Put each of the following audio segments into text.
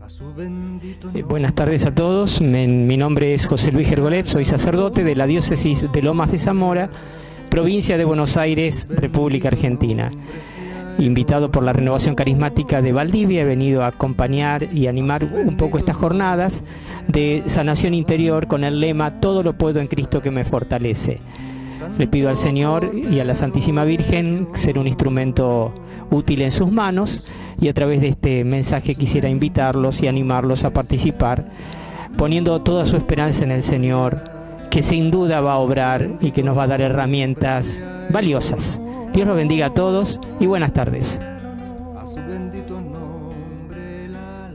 Buenas tardes a todos. Mi nombre es José Luis Gergolet, soy sacerdote de la diócesis de Lomas de Zamora, provincia de Buenos Aires, República Argentina. Invitado por la Renovación Carismática de Valdivia, he venido a acompañar y animar un poco estas jornadas de sanación interior con el lema "Todo lo puedo en Cristo que me fortalece". Le pido al Señor y a la Santísima Virgen ser un instrumento útil en sus manos, y a través de este mensaje quisiera invitarlos y animarlos a participar, poniendo toda su esperanza en el Señor, que sin duda va a obrar y que nos va a dar herramientas valiosas. Dios los bendiga a todos y buenas tardes. A su bendito nombre la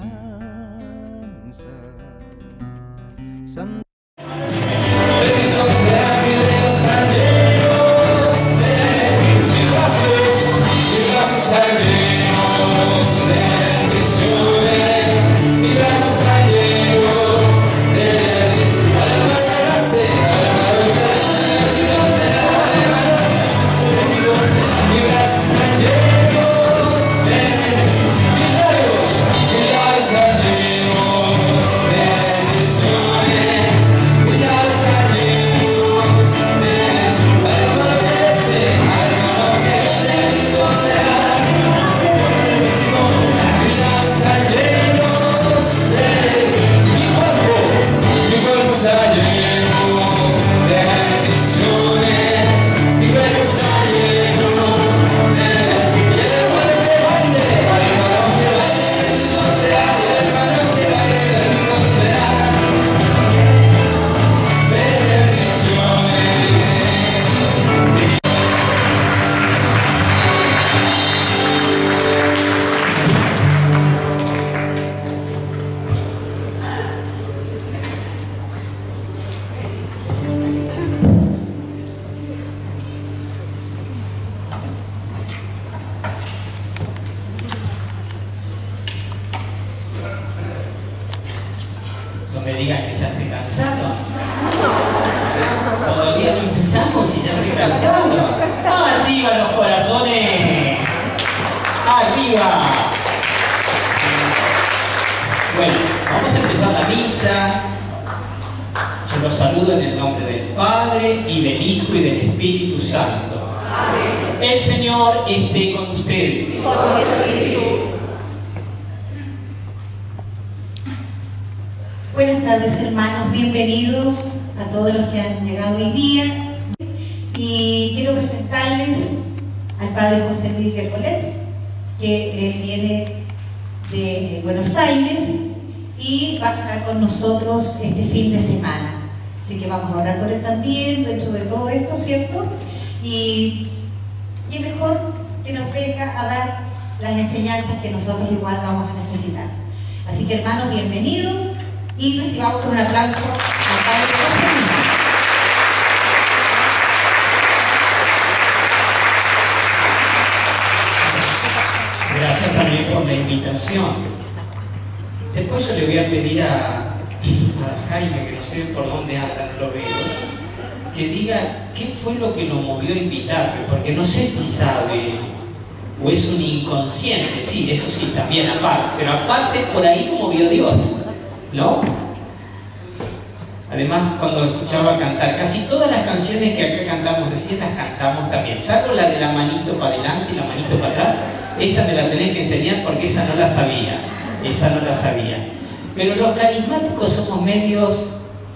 alabanza. No me digan que ya se cansaron. Todavía no empezamos y ya se cansaron. ¡Arriba los corazones! ¡Arriba! Bueno, vamos a empezar la misa. Yo los saludo en el nombre del Padre, y del Hijo, y del Espíritu Santo. El Señor esté con ustedes. Buenas tardes, hermanos, bienvenidos a todos los que han llegado hoy día, y quiero presentarles al Padre José Luis Gergolet, que él viene de Buenos Aires y va a estar con nosotros este fin de semana, así que vamos a orar por él también dentro de todo esto, ¿cierto? Y qué mejor que nos venga a dar las enseñanzas que nosotros igual vamos a necesitar. Así que, hermanos, bienvenidos. Y recibamos con un aplauso al Padre José Luis. Gracias también por la invitación. Después yo le voy a pedir a Jaime, que no sé por dónde anda, no lo veo, que diga qué fue lo que lo movió a invitarme, porque no sé si sabe o es un inconsciente. Sí, eso sí, también aparte, pero aparte por ahí lo movió Dios, ¿no? Además, cuando escuchaba cantar, casi todas las canciones que acá cantamos recién las cantamos también, salvo la de la manito para adelante y la manito para atrás. Esa me la tenés que enseñar porque esa no la sabía. Esa no la sabía. Pero los carismáticos somos medios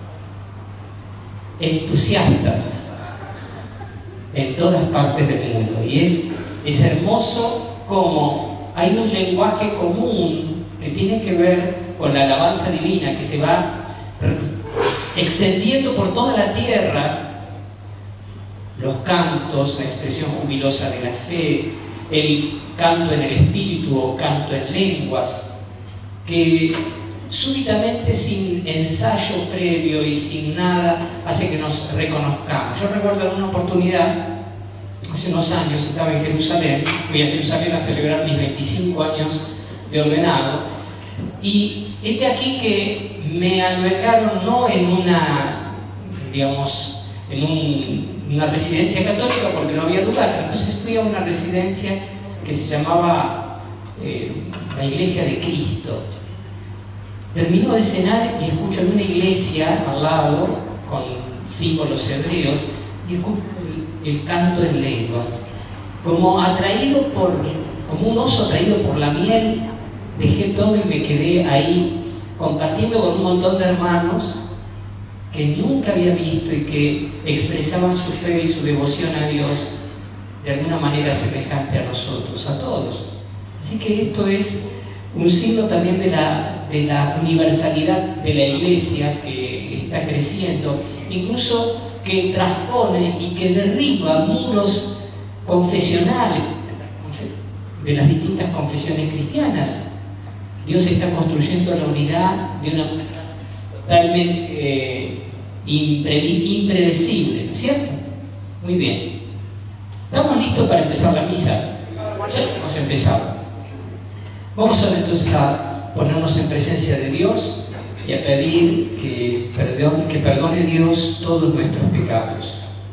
entusiastas en todas partes del mundo. Y es hermoso como hay un lenguaje común que tiene que ver con la alabanza divina que se va extendiendo por toda la tierra. Los cantos, la expresión jubilosa de la fe, el canto en el espíritu o canto en lenguas, que súbitamente, sin ensayo previo y sin nada, hace que nos reconozcamos. Yo recuerdo en una oportunidad, hace unos años, estaba en Jerusalén, fui a Jerusalén a celebrar mis 25 años de ordenado, y aquí que me albergaron no en una, digamos, en una residencia católica porque no había lugar. Entonces fui a una residencia que se llamaba la Iglesia de Cristo, Terminó de cenar y escucho en una iglesia al lado, con símbolos hebreos, y escucho el canto en lenguas. Como un oso atraído por la miel, dejé todo y me quedé ahí compartiendo con un montón de hermanos que nunca había visto y que expresaban su fe y su devoción a Dios de alguna manera semejante a nosotros, a todos. Así que esto es un signo también de la universalidad de la Iglesia, que está creciendo, incluso que transpone y que derriba muros confesionales de las distintas confesiones cristianas. Dios está construyendo la unidad de una manera totalmente impredecible, ¿no es cierto? Muy bien. ¿Estamos listos para empezar la misa? Ya hemos empezado. Vamos ahora entonces a ponernos en presencia de Dios y a pedir que perdone Dios todos nuestros pecados.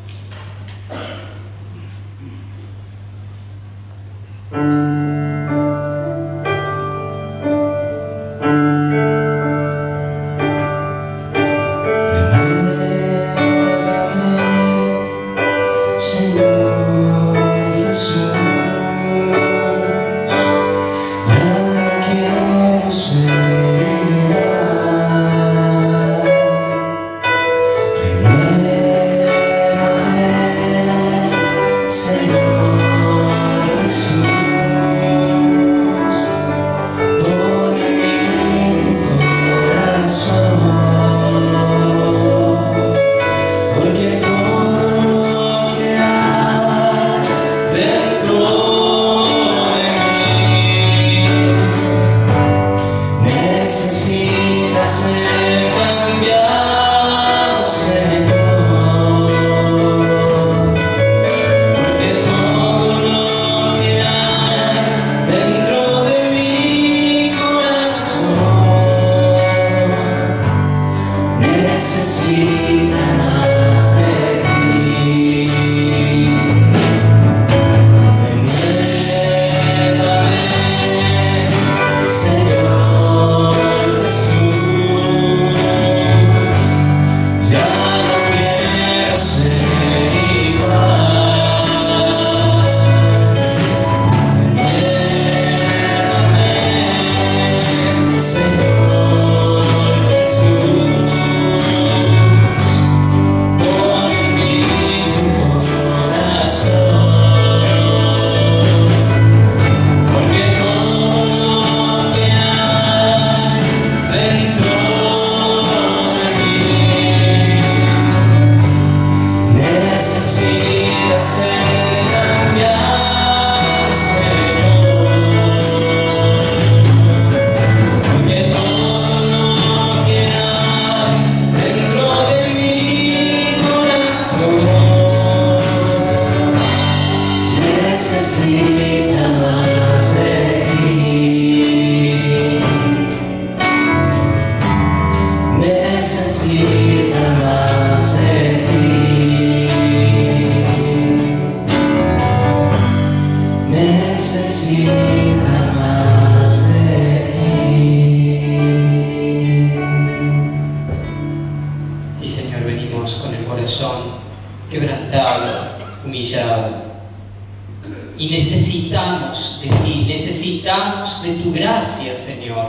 Y necesitamos de ti, necesitamos de tu gracia, Señor.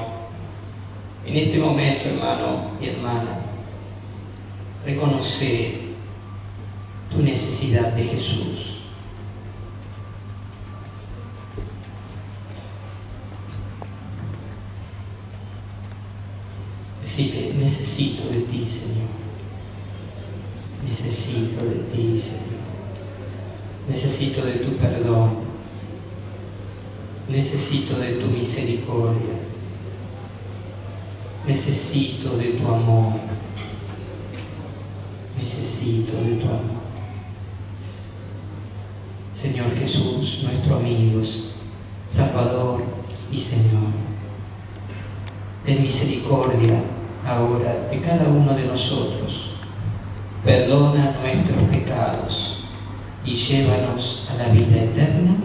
En este momento, hermano y hermana, reconoce tu necesidad de Jesús. Decirle, necesito de ti, Señor. Necesito de ti, Señor. Necesito de tu perdón. Necesito de tu misericordia. Necesito de tu amor. Necesito de tu amor. Señor Jesús, nuestro amigo, Salvador y Señor, ten misericordia ahora de cada uno de nosotros. Perdona nuestros pecados y llévanos a la vida eterna.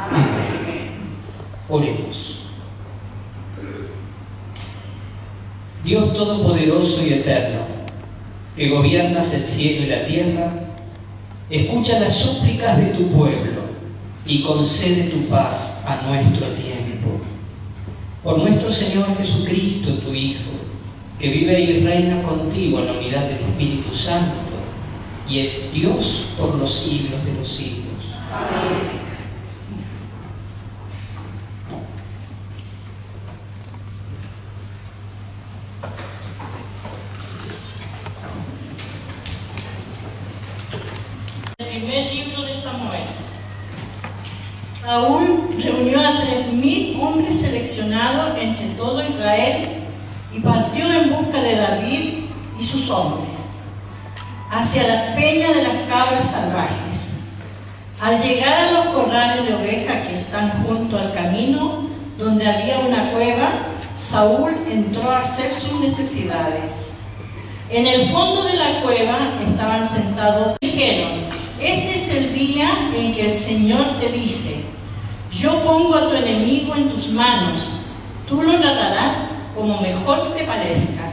Amén. Oremos. Dios todopoderoso y eterno, que gobiernas el cielo y la tierra, escucha las súplicas de tu pueblo y concede tu paz a nuestro tiempo. Por nuestro Señor Jesucristo, tu Hijo, que vive y reina contigo en la unidad del Espíritu Santo, y es Dios por los siglos de los siglos. Amén. Primer libro de Samuel. Saúl reunió a 3000 hombres seleccionados entre todo Israel y partió en busca de David y sus hombres hacia la peña de las cabras salvajes. Al llegar a los corrales de ovejas que están junto al camino, donde había una cueva, Saúl entró a hacer sus necesidades. En el fondo de la cueva estaban sentados. Dijeron: este es el día en que el Señor te dice: yo pongo a tu enemigo en tus manos, tú lo tratarás como mejor te parezca.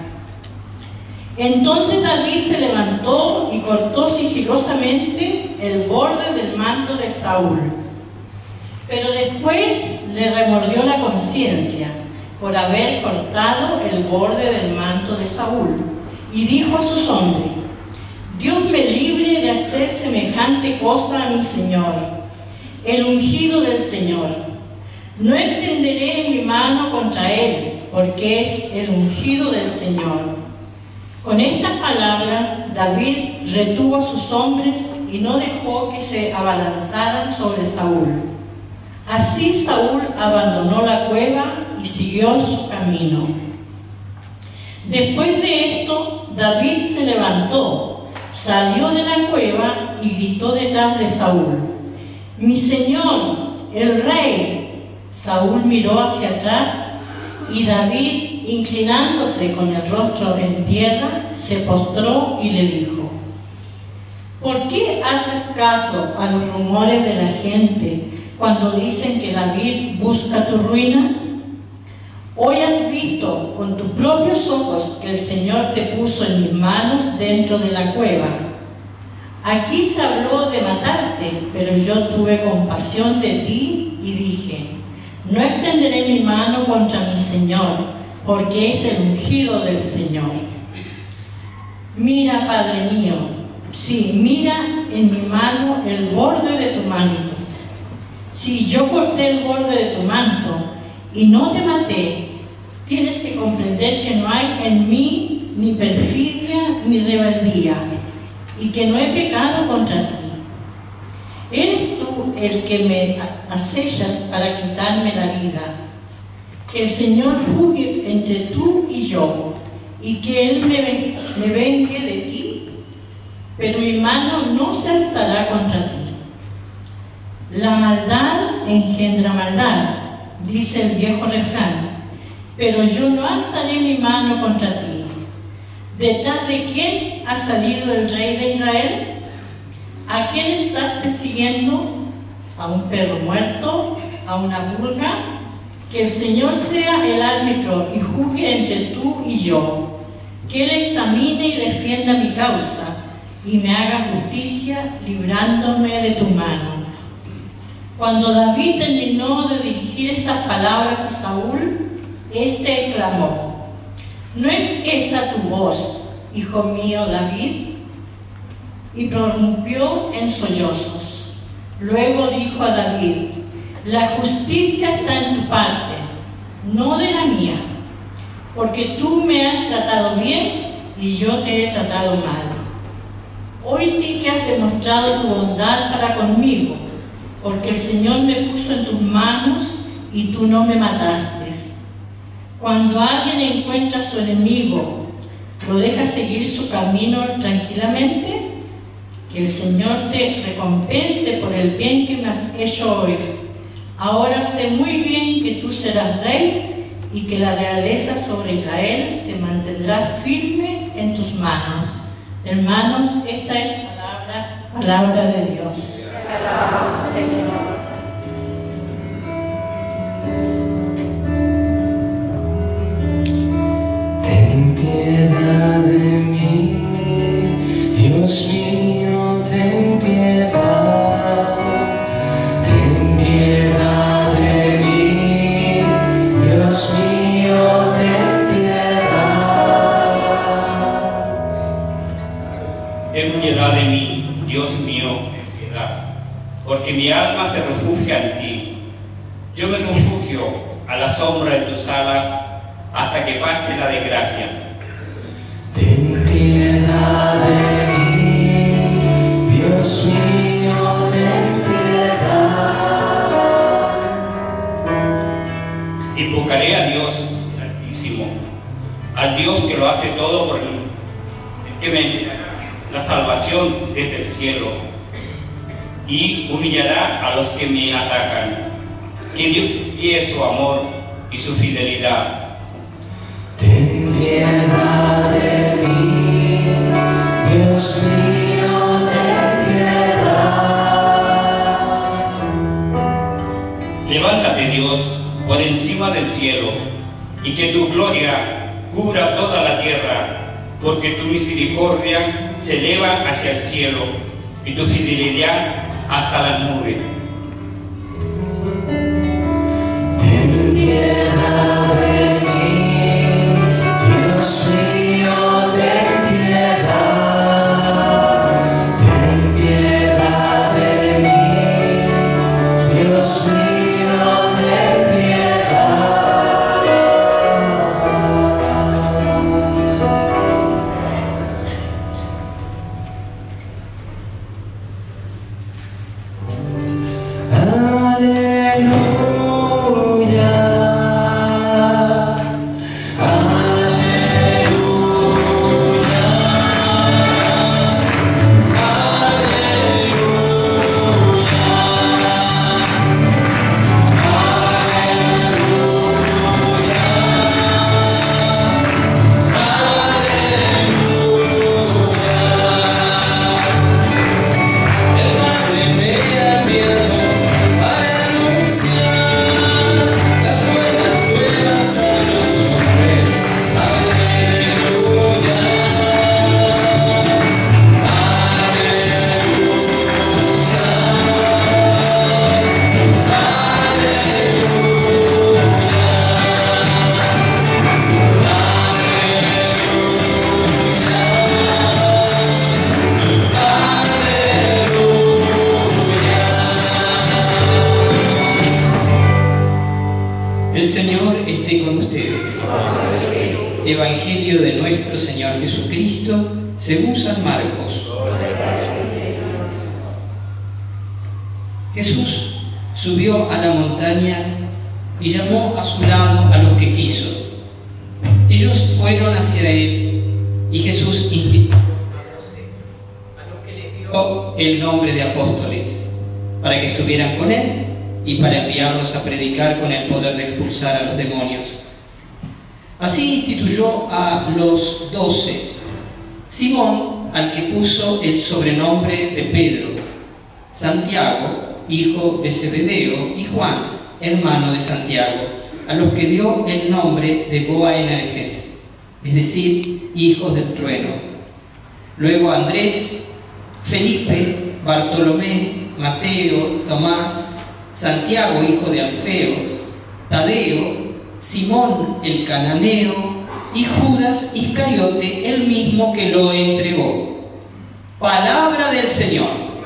Entonces David se levantó y cortó sigilosamente el borde del manto de Saúl. Pero después le remordió la conciencia por haber cortado el borde del manto de Saúl, y dijo a sus hombres: Dios me libre de hacer semejante cosa a mi Señor, el ungido del Señor. No extenderé mi mano contra él, porque es el ungido del Señor. Con estas palabras, David retuvo a sus hombres y no dejó que se abalanzaran sobre Saúl. Así Saúl abandonó la cueva y siguió su camino. Después de esto, David se levantó, salió de la cueva y gritó detrás de Saúl: «Mi señor, el rey». Saúl miró hacia atrás y David, inclinándose con el rostro en tierra, se postró y le dijo: «¿Por qué haces caso a los rumores de la gente cuando dicen que David busca tu ruina? Hoy has visto con tus propios ojos que el Señor te puso en mis manos dentro de la cueva. Aquí se habló de matarte, pero yo tuve compasión de ti y dije: no extenderé mi mano contra mi Señor, porque es el ungido del Señor. Mira, Padre mío, sí, mira en mi mano el borde de tu manto. Si yo corté el borde de tu manto y no te maté, tienes que comprender que no hay en mí ni perfidia ni rebeldía, y que no he pecado contra ti. Eres tú el que me acechas para quitarme la vida. Que el Señor juzgue entre tú y yo, y que Él me vengue de ti, pero mi mano no se alzará contra ti. La maldad engendra maldad, dice el viejo refrán, pero yo no alzaré mi mano contra ti. ¿Detrás de quién ha salido el rey de Israel? ¿A quién estás persiguiendo? ¿A un perro muerto? ¿A una pulga? Que el Señor sea el árbitro y juzgue entre tú y yo. Que Él examine y defienda mi causa y me haga justicia librándome de tu mano. Cuando David terminó de dirigir estas palabras a Saúl, éste exclamó: ¿no es esa tu voz, hijo mío David? Y prorrumpió en sollozos. Luego dijo a David: la justicia está en tu parte, no de la mía, porque tú me has tratado bien y yo te he tratado mal. Hoy sí que has demostrado tu bondad para conmigo, porque el Señor me puso en tus manos y tú no me mataste. Cuando alguien encuentra a su enemigo, ¿lo deja seguir su camino tranquilamente? Que el Señor te recompense por el bien que me has hecho hoy. Ahora sé muy bien que tú serás rey y que la realeza sobre Israel se mantendrá firme en tus manos. Hermanos, esta es palabra de Dios. Ten porque mi alma se refugia en ti. Yo me refugio a la sombra de tus alas hasta que pase la desgracia. Ten piedad de mí, Dios mío, ten piedad. Invocaré a Dios Altísimo, al Dios que lo hace todo por mí, el que me enviará la salvación desde el cielo y humillará a los que me atacan. Que Dios envíe su amor y su fidelidad. Ten piedad de mí, Dios mío, ten piedad. Levántate, Dios, por encima del cielo, y que tu gloria cubra toda la tierra, porque tu misericordia se eleva hacia el cielo y tu fidelidad hasta las nubes. Ten piedad de mí, Dios mío, ten piedad. Ten piedad de mí, Dios mío, ten piedad. Aleluya, aleluya, el Padre me ha enviado para anunciar las buenas nuevas a los hombres. Aleluya, El Señor esté con ustedes. Evangelio de nuestro Señor Jesucristo según San Marcos. Jesús subió a la montaña y llamó a su lado a los que quiso. Ellos fueron hacia él y Jesús instituyó a los que les dio el nombre de apóstoles, para que estuvieran con él y para enviarlos a predicar con el poder de expulsar a los demonios. Así instituyó a los 12: Simón, al que puso el sobrenombre de Pedro; Santiago, hijo de Zebedeo; y Juan, hermano de Santiago, a los que dio el nombre de Boanerges, es decir, hijos del trueno. Luego Andrés, Felipe, Bartolomé, Mateo, Tomás, Santiago, hijo de Alfeo, Tadeo, Simón el cananeo y Judas Iscariote, el mismo que lo entregó. Palabra del Señor.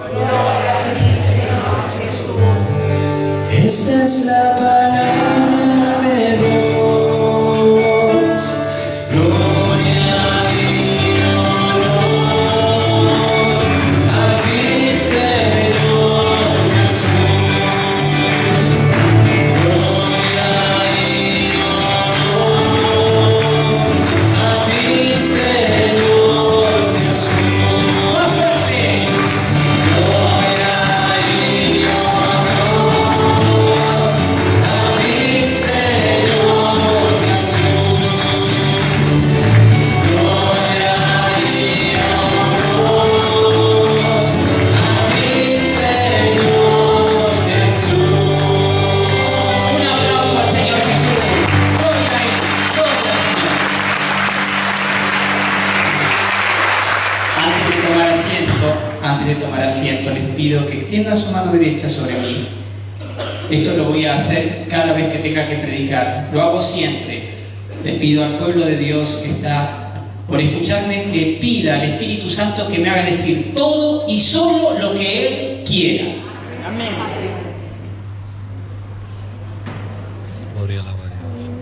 esta es la palabra de Dios. Gloria y honor a ti, Señor Jesús. Gloria y honor a ti, Señor Jesús. Más fuerte. Gloria y honor a ti, Señor Jesús. Gloria y honor a ti, Señor Jesús. Un aplauso al Señor Jesús. Gloria y gloria. Antes de tomar asiento, les pido que extiendan su mano derecha sobre mí. Esto lo voy a hacer cada vez que tenga que predicar. Lo hago siempre. Le pido al pueblo de Dios que está por escucharme que pida al Espíritu Santo que me haga decir todo y solo lo que Él quiera. Amén. Gloria a la María.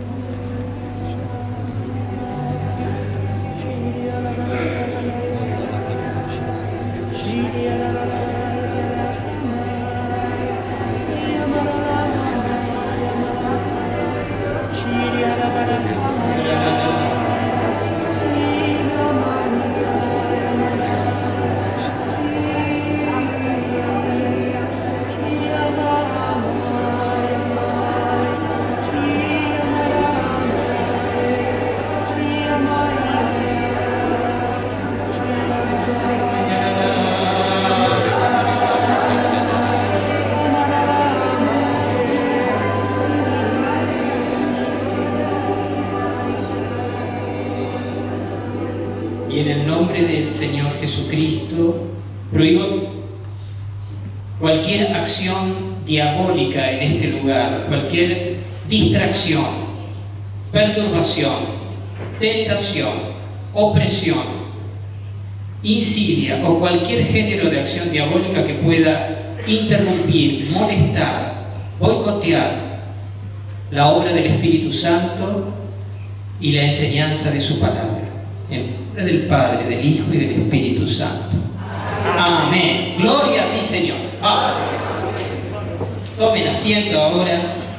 Y en el nombre del Señor Jesucristo, prohíbo cualquier acción diabólica en este lugar, cualquier distracción, perturbación, tentación, opresión, insidia o cualquier género de acción diabólica que pueda interrumpir, molestar, boicotear la obra del Espíritu Santo y la enseñanza de su palabra. En nombre del Padre, del Hijo y del Espíritu Santo. Amén. Gloria a ti, Señor. Vamos. Tomen asiento ahora.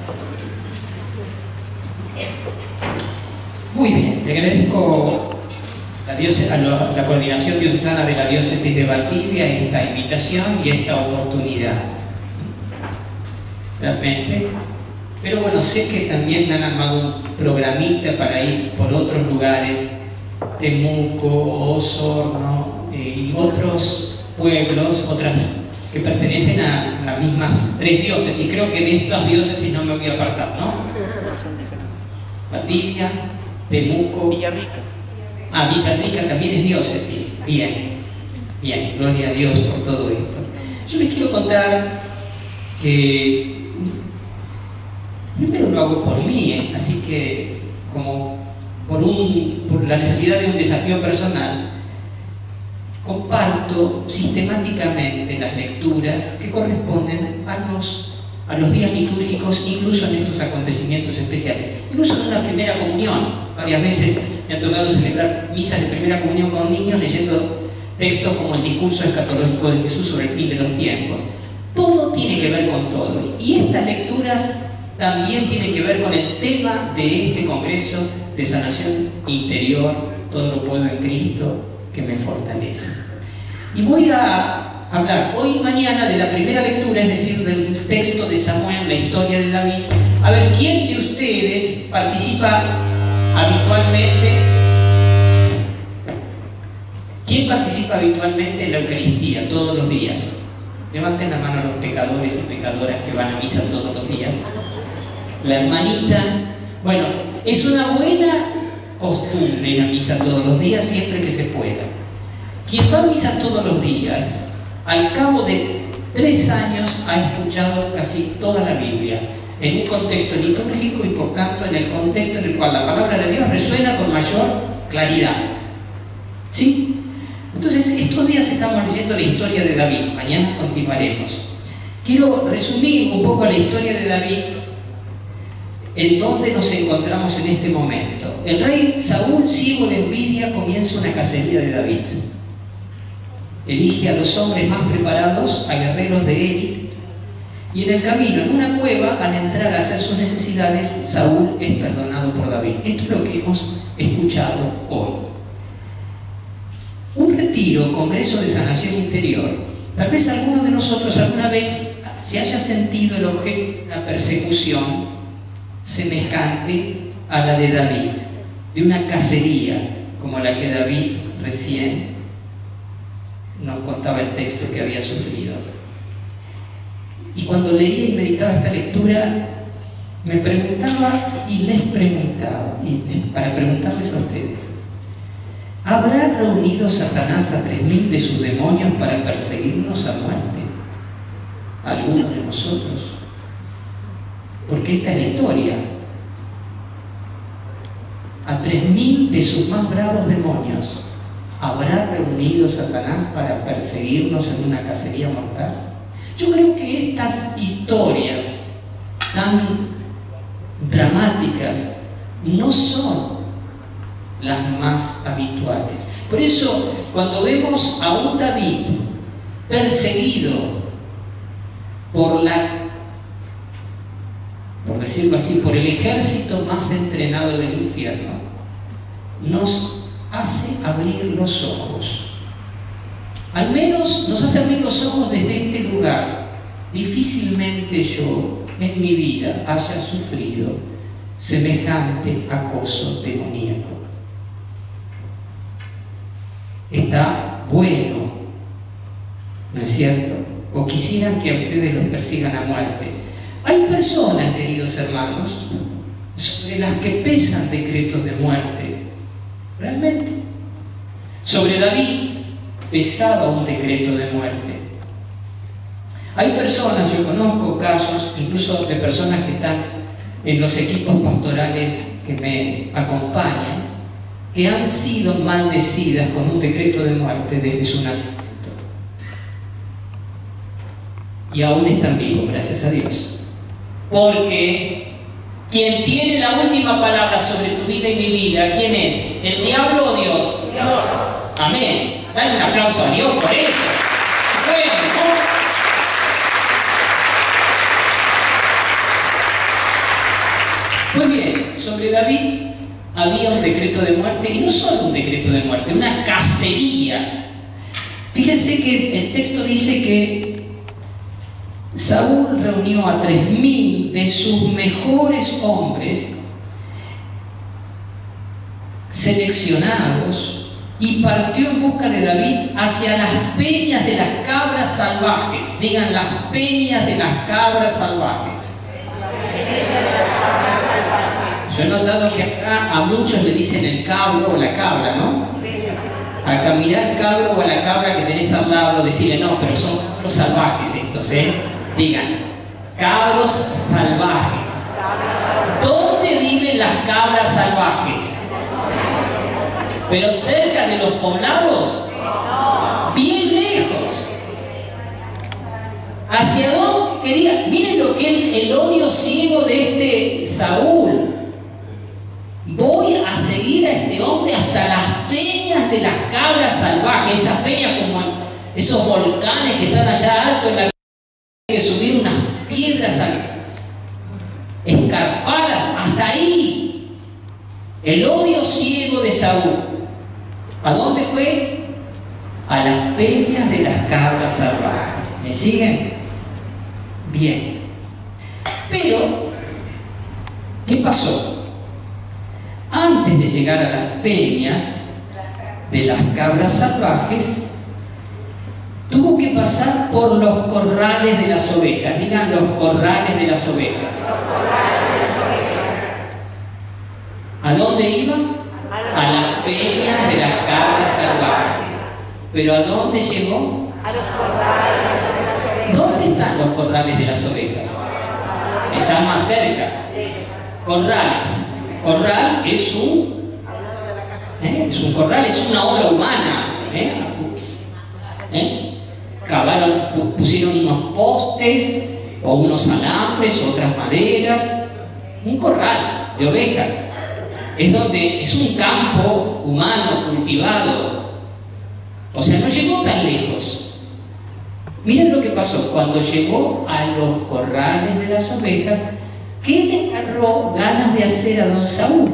Muy bien, le agradezco a la Coordinación Diocesana de la Diócesis de Valdivia esta invitación y esta oportunidad. Realmente. Pero bueno, sé que también me han armado un programita para ir por otros lugares, Temuco, Osorno y otros pueblos, otras que pertenecen a las mismas 3 diócesis. Creo que de estas diócesis no me voy a apartar, ¿no? Valdivia, Temuco, Villarrica. Ah, Villarrica también es diócesis. Bien, bien, gloria a Dios por todo esto. Yo les quiero contar que primero lo hago por mí, así que como por la necesidad de un desafío personal, comparto sistemáticamente las lecturas que corresponden a los días litúrgicos, incluso en estos acontecimientos especiales. Incluso en una primera comunión, varias veces me ha tocado celebrar misas de primera comunión con niños leyendo textos como el discurso escatológico de Jesús sobre el fin de los tiempos. Todo tiene que ver con todo, y estas lecturas también tienen que ver con el tema de este congreso de sanación interior. Todo lo puedo en Cristo que me fortalece. Y voy a hablar hoy y mañana de la primera lectura, es decir, del texto de Samuel, la historia de David. A ver, ¿quién de ustedes participa habitualmente? ¿Quién participa habitualmente en la Eucaristía todos los días? Levanten la mano a los pecadores y pecadoras que van a misa todos los días. La hermanita. Bueno, es una buena costumbre ir a misa todos los días, siempre que se pueda. Quien va a misa todos los días, al cabo de 3 años ha escuchado casi toda la Biblia, en un contexto litúrgico y por tanto en el contexto en el cual la palabra de Dios resuena con mayor claridad. ¿Sí? Entonces, estos días estamos leyendo la historia de David, mañana continuaremos. Quiero resumir un poco la historia de David, en donde nos encontramos en este momento. El rey Saúl, ciego de envidia, comienza una cacería de David. Elige a los hombres más preparados, a guerreros de élite, y en el camino, en una cueva, al entrar a hacer sus necesidades, Saúl es perdonado por David. Esto es lo que hemos escuchado hoy. Un retiro, congreso de sanación interior. Tal vez alguno de nosotros alguna vez se haya sentido el objeto de una persecución semejante a la de David, de una cacería como la que David recién nos contaba el texto que había sufrido. Y cuando leía y meditaba esta lectura, me preguntaba y les preguntaba, para preguntarles a ustedes: ¿habrá reunido Satanás a 3000 de sus demonios para perseguirnos a muerte? ¿Alguno de nosotros? Porque esta es la historia. A 3000 de sus más bravos demonios ¿habrá reunido Satanás para perseguirnos en una cacería mortal? Yo creo que que estas historias tan dramáticas no son las más habituales. Por eso, cuando vemos a un David perseguido por decirlo así, por el ejército más entrenado del infierno, nos hace abrir los ojos. Al menos nos hace abrir los ojos desde este lugar. Difícilmente yo en mi vida haya sufrido semejante acoso demoníaco. Está bueno, ¿no es cierto? O quisieran que a ustedes los persigan a muerte. Hay personas, queridos hermanos, sobre las que pesan decretos de muerte. Realmente. Sobre David pesaba un decreto de muerte. Hay personas, yo conozco casos, incluso de personas que están en los equipos pastorales que me acompañan, que han sido maldecidas con un decreto de muerte desde su nacimiento. Y aún están vivos, gracias a Dios. Porque quien tiene la última palabra sobre tu vida y mi vida, ¿quién es? ¿El diablo o Dios? Dios. Amén. Dale un aplauso a Dios por eso. Bueno, ¿no? Muy bien, sobre David había un decreto de muerte, y no solo un decreto de muerte, una cacería. Fíjense que el texto dice que Saúl reunió a 3000 de sus mejores hombres seleccionados y partió en busca de David hacia las peñas de las cabras salvajes. Digan, las peñas de las cabras salvajes. Yo he notado que acá a muchos le dicen el cabro o la cabra, ¿no? Acá mirá el cabro o la cabra que tenés al lado, decirle, no, pero son cabros salvajes estos, ¿eh? Digan, cabros salvajes. ¿Dónde viven las cabras salvajes? ¿Pero cerca de los poblados? Bien lejos. ¿Hacia dónde quería? Miren lo que es el odio ciego de este Saúl. Voy a seguir a este hombre hasta las peñas de las cabras salvajes, esas peñas como esos volcanes que están allá alto en la hay que subir unas piedras escarpadas, hasta ahí. El odio ciego de Saúl. ¿A dónde fue? A las peñas de las cabras salvajes. ¿Me siguen? Bien. Pero, ¿qué pasó? Antes de llegar a las peñas de las cabras salvajes, tuvo que pasar por los corrales de las ovejas. Digan, los corrales de las ovejas. ¿A dónde iba? A las peñas de las cabras salvajes. ¿Pero a dónde llegó? A los corrales. ¿Dónde están los corrales de las ovejas? Están más cerca. Corrales. Corral es un corral, es una obra humana. Cavaron, pusieron unos postes o unos alambres, otras maderas. Un corral de ovejas. Es un campo humano cultivado. O sea, no llegó tan lejos. Miren lo que pasó cuando llegó a los corrales de las ovejas. ¿Qué le agarró ganas de hacer a don Saúl?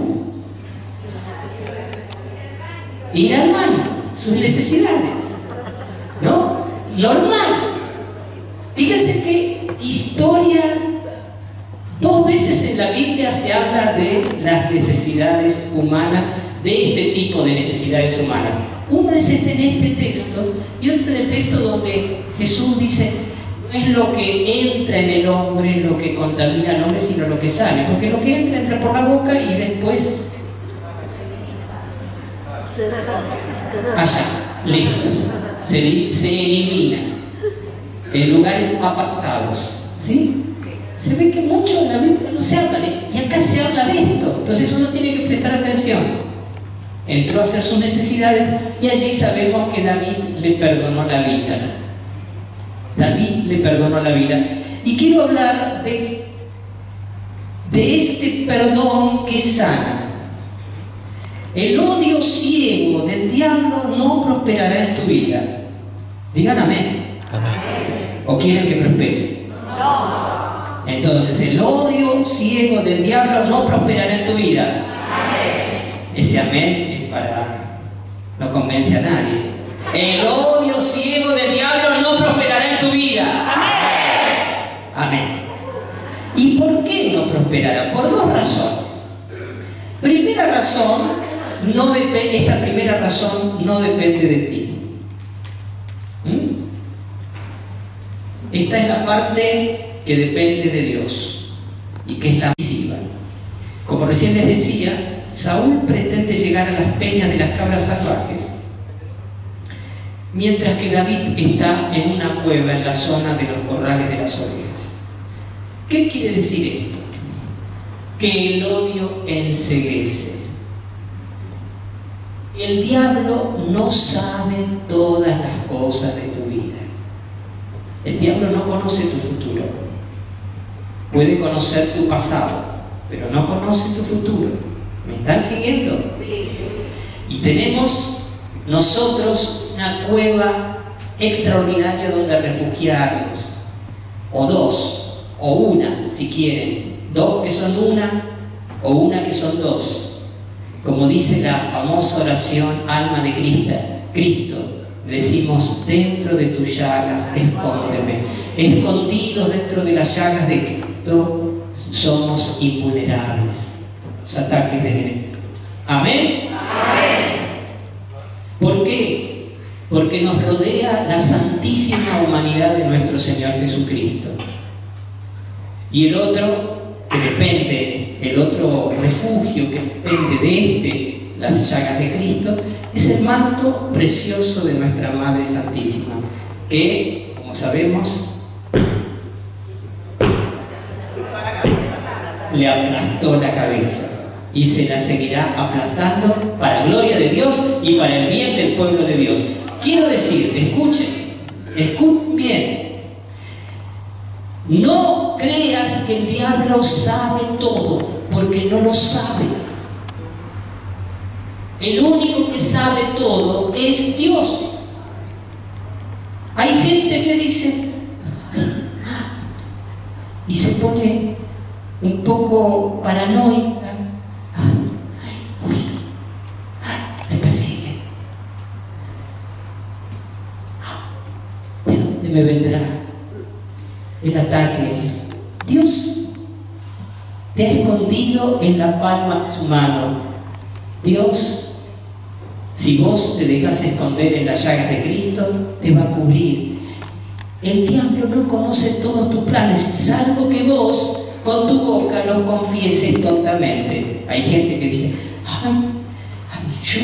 Ir al baño, sus necesidades, ¿no? Normal. Fíjense qué historia. 2 veces en la Biblia se habla de las necesidades humanas, de este tipo de necesidades humanas. Uno es en este texto y otro en el texto donde Jesús dice: no es lo que entra en el hombre lo que contamina al hombre, sino lo que sale, porque lo que entra por la boca y después allá, lejos, se elimina en lugares apartados, ¿sí? Se ve que mucho en la Biblia no se habla y acá se habla de esto, entonces uno tiene que prestar atención. Entró a hacer sus necesidades y allí sabemos que David le perdonó la vida, ¿no? David le perdonó la vida. Y quiero hablar de este perdón que sana. El odio ciego del diablo no prosperará en tu vida. Digan amén. Amén. ¿O quieren que prospere? No. Entonces, el odio ciego del diablo no prosperará en tu vida. Amén. Ese amén es para... no convence a nadie. El odio ciego del diablo no prosperará en tu vida. Amén. Amén. ¿Y por qué no prosperará? Por dos razones. Primera razón, esta primera razón no depende de ti. Esta es la parte que depende de Dios y que es la visiva. Como recién les decía, Saúl pretende llegar a las peñas de las cabras salvajes, mientras que David está en una cueva en la zona de los corrales de las ovejas. ¿Qué quiere decir esto? Que el odio enceguece. El diablo no sabe todas las cosas de tu vida. El diablo no conoce tu futuro. Puede conocer tu pasado, pero no conoce tu futuro. ¿Me están siguiendo? Y tenemos nosotros una cueva extraordinaria donde refugiarnos. O dos, o una, si quieren. Dos que son una, o una que son dos. Como dice la famosa oración Alma de Cristo, decimos: dentro de tus llagas, escóndeme. Escondidos dentro de las llagas de Cristo, somos invulnerables a los ataques del enemigo. ¿Amén? Amén. ¿Por qué? Porque nos rodea la santísima humanidad de nuestro Señor Jesucristo. Y el otro que depende, el otro refugio que depende de las llagas de Cristo, es el manto precioso de nuestra Madre Santísima, que, como sabemos, le aplastó la cabeza y se la seguirá aplastando para gloria de Dios y para el bien del pueblo de Dios. Quiero decir, escuchen bien. No creas que el diablo sabe todo, porque no lo sabe. El único que sabe todo es Dios. Hay gente que dice y se pone un poco paranoica. Me persigue. ¿De dónde me vendrá el ataque? Dios te ha escondido en la palma de su mano. Dios, si vos te dejas esconder en las llagas de Cristo, te va a cubrir. El diablo no conoce todos tus planes, salvo que vos con tu boca los confieses tontamente. Hay gente que dice: yo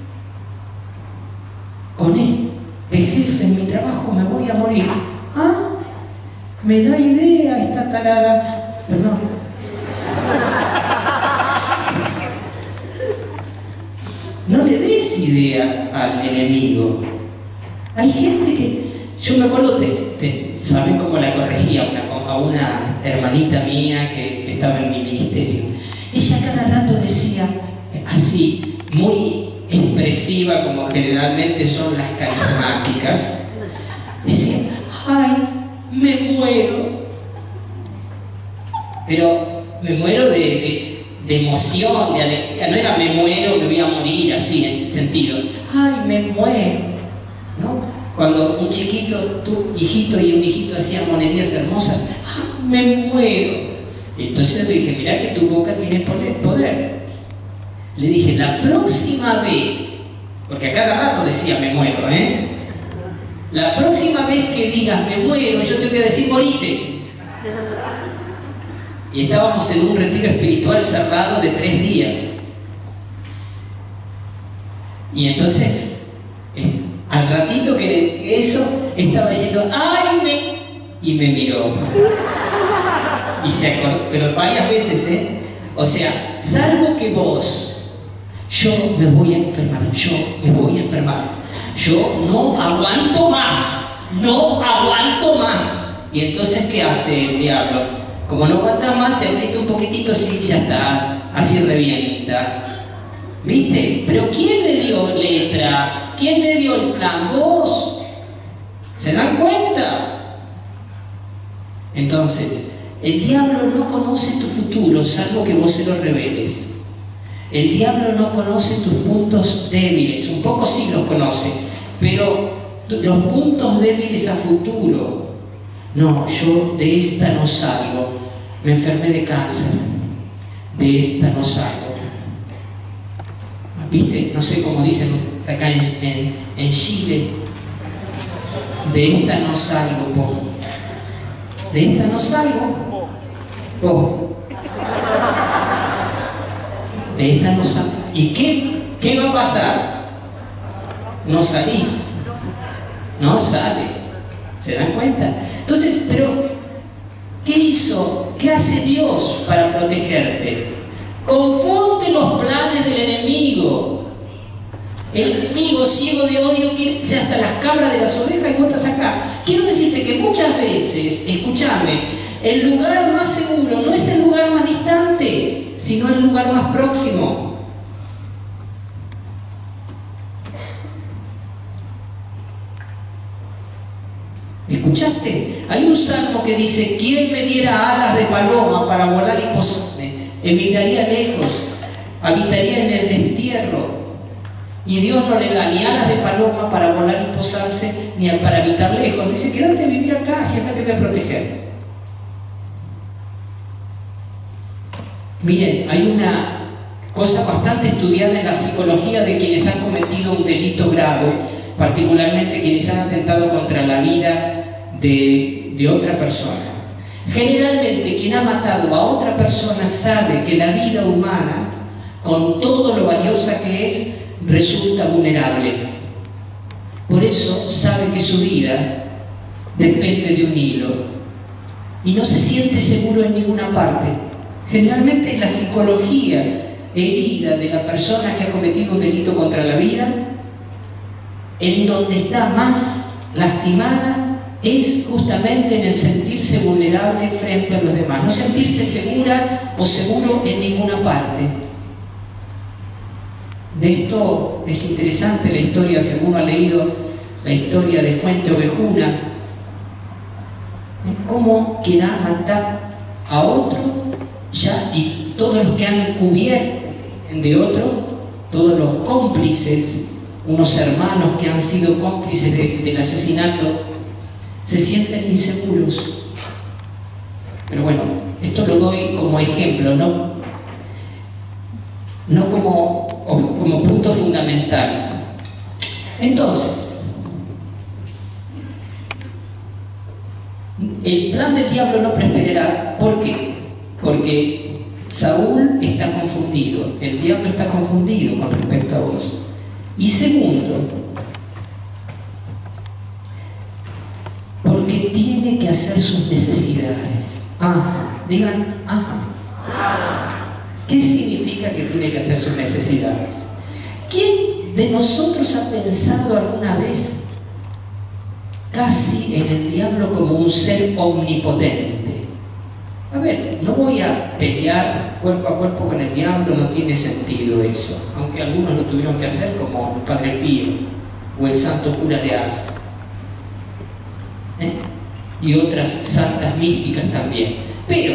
con este jefe en mi trabajo me voy a morir. Me da idea esta tarada. Perdón. No le des idea al enemigo. Hay gente que... Yo me acuerdo, ¿saben cómo la corregía a una hermanita mía que estaba en mi ministerio? Ella cada rato decía, así, muy expresiva, como generalmente son las carismáticas, decía: me muero. Pero me muero de emoción, de alegría. No era me muero, me voy a morir, así en sentido. Me muero, ¿no? Cuando un chiquito, tu hijito y un hijito hacían monerías hermosas, me muero. Entonces le dije: mirá que tu boca tiene poder. Le dije: la próxima vez, porque a cada rato decía me muero, la próxima vez que digas me muero, yo te voy a decir morite. Y estábamos en un retiro espiritual cerrado de 3 días. Y entonces, al ratito que eso, estaba diciendo y me miró. Y se acordó, pero varias veces, O sea, salvo que vos, yo me voy a enfermar, yo no aguanto más. no aguanto más. Y entonces, ¿qué hace el diablo? Como no aguantas más, te aprieta un poquitito, sí, ya está, así revienta. ¿Viste? Pero ¿quién le dio letra? ¿Quién le dio el plan? ¿Vos? ¿Se dan cuenta? Entonces, el diablo no conoce tu futuro, salvo que vos se lo reveles. El diablo no conoce tus puntos débiles, un poco sí los conoce, pero los puntos débiles a futuro. No, yo de esta no salgo, me enfermé de cáncer, de esta no salgo. ¿Viste? No sé cómo dicen acá en Chile, de esta no salgo, po. De esta no salgo, po. De esta no salgo. ¿Y qué va a pasar? No salís, no sale. ¿Se dan cuenta? Entonces, pero ¿qué hizo? ¿Qué hace Dios para protegerte? Confunde los planes del enemigo. El enemigo ciego de odio quiere ser hasta las cabras de las ovejas y botas acá. Quiero decirte que muchas veces, escúchame, el lugar más seguro no es el lugar más distante, sino el lugar más próximo. ¿Escuchaste? Hay un salmo que dice: ¿quién me diera alas de paloma para volar y posarme? Emigraría lejos, habitaría en el destierro. Y Dios no le da ni alas de paloma para volar y posarse, ni para habitar lejos. Dice: quédate a vivir acá, si acá te voy a proteger. Miren, hay una cosa bastante estudiada en la psicología de quienes han cometido un delito grave, particularmente quienes han atentado contra la vida de otra persona. Generalmente quien ha matado a otra persona sabe que la vida humana, con todo lo valiosa que es, resulta vulnerable. Por eso sabe que su vida depende de un hilo y no se siente seguro en ninguna parte. Generalmente la psicología herida de la persona que ha cometido un delito contra la vida, en donde está más lastimada, es justamente en el sentirse vulnerable frente a los demás, no sentirse segura o seguro en ninguna parte. De esto es interesante la historia, si alguno ha leído la historia de Fuente Ovejuna, cómo quien ha matado a otro, ya, y todos los que han cubierto de otro, todos los cómplices, unos hermanos que han sido cómplices del asesinato, se sienten inseguros. Pero bueno, esto lo doy como ejemplo, no como punto fundamental. Entonces, el plan del diablo no prosperará. ¿Por qué? Porque Saúl está confundido, el diablo está confundido con respecto a vos. Y segundo, porque tiene que hacer sus necesidades. Digan, ¿qué significa que tiene que hacer sus necesidades? ¿Quién de nosotros ha pensado alguna vez casi en el diablo como un ser omnipotente? A ver, no voy a pelear cuerpo a cuerpo con el diablo, no tiene sentido eso, aunque algunos lo tuvieron que hacer, como el Padre Pío o el Santo Cura de Ars, y otras santas místicas también. Pero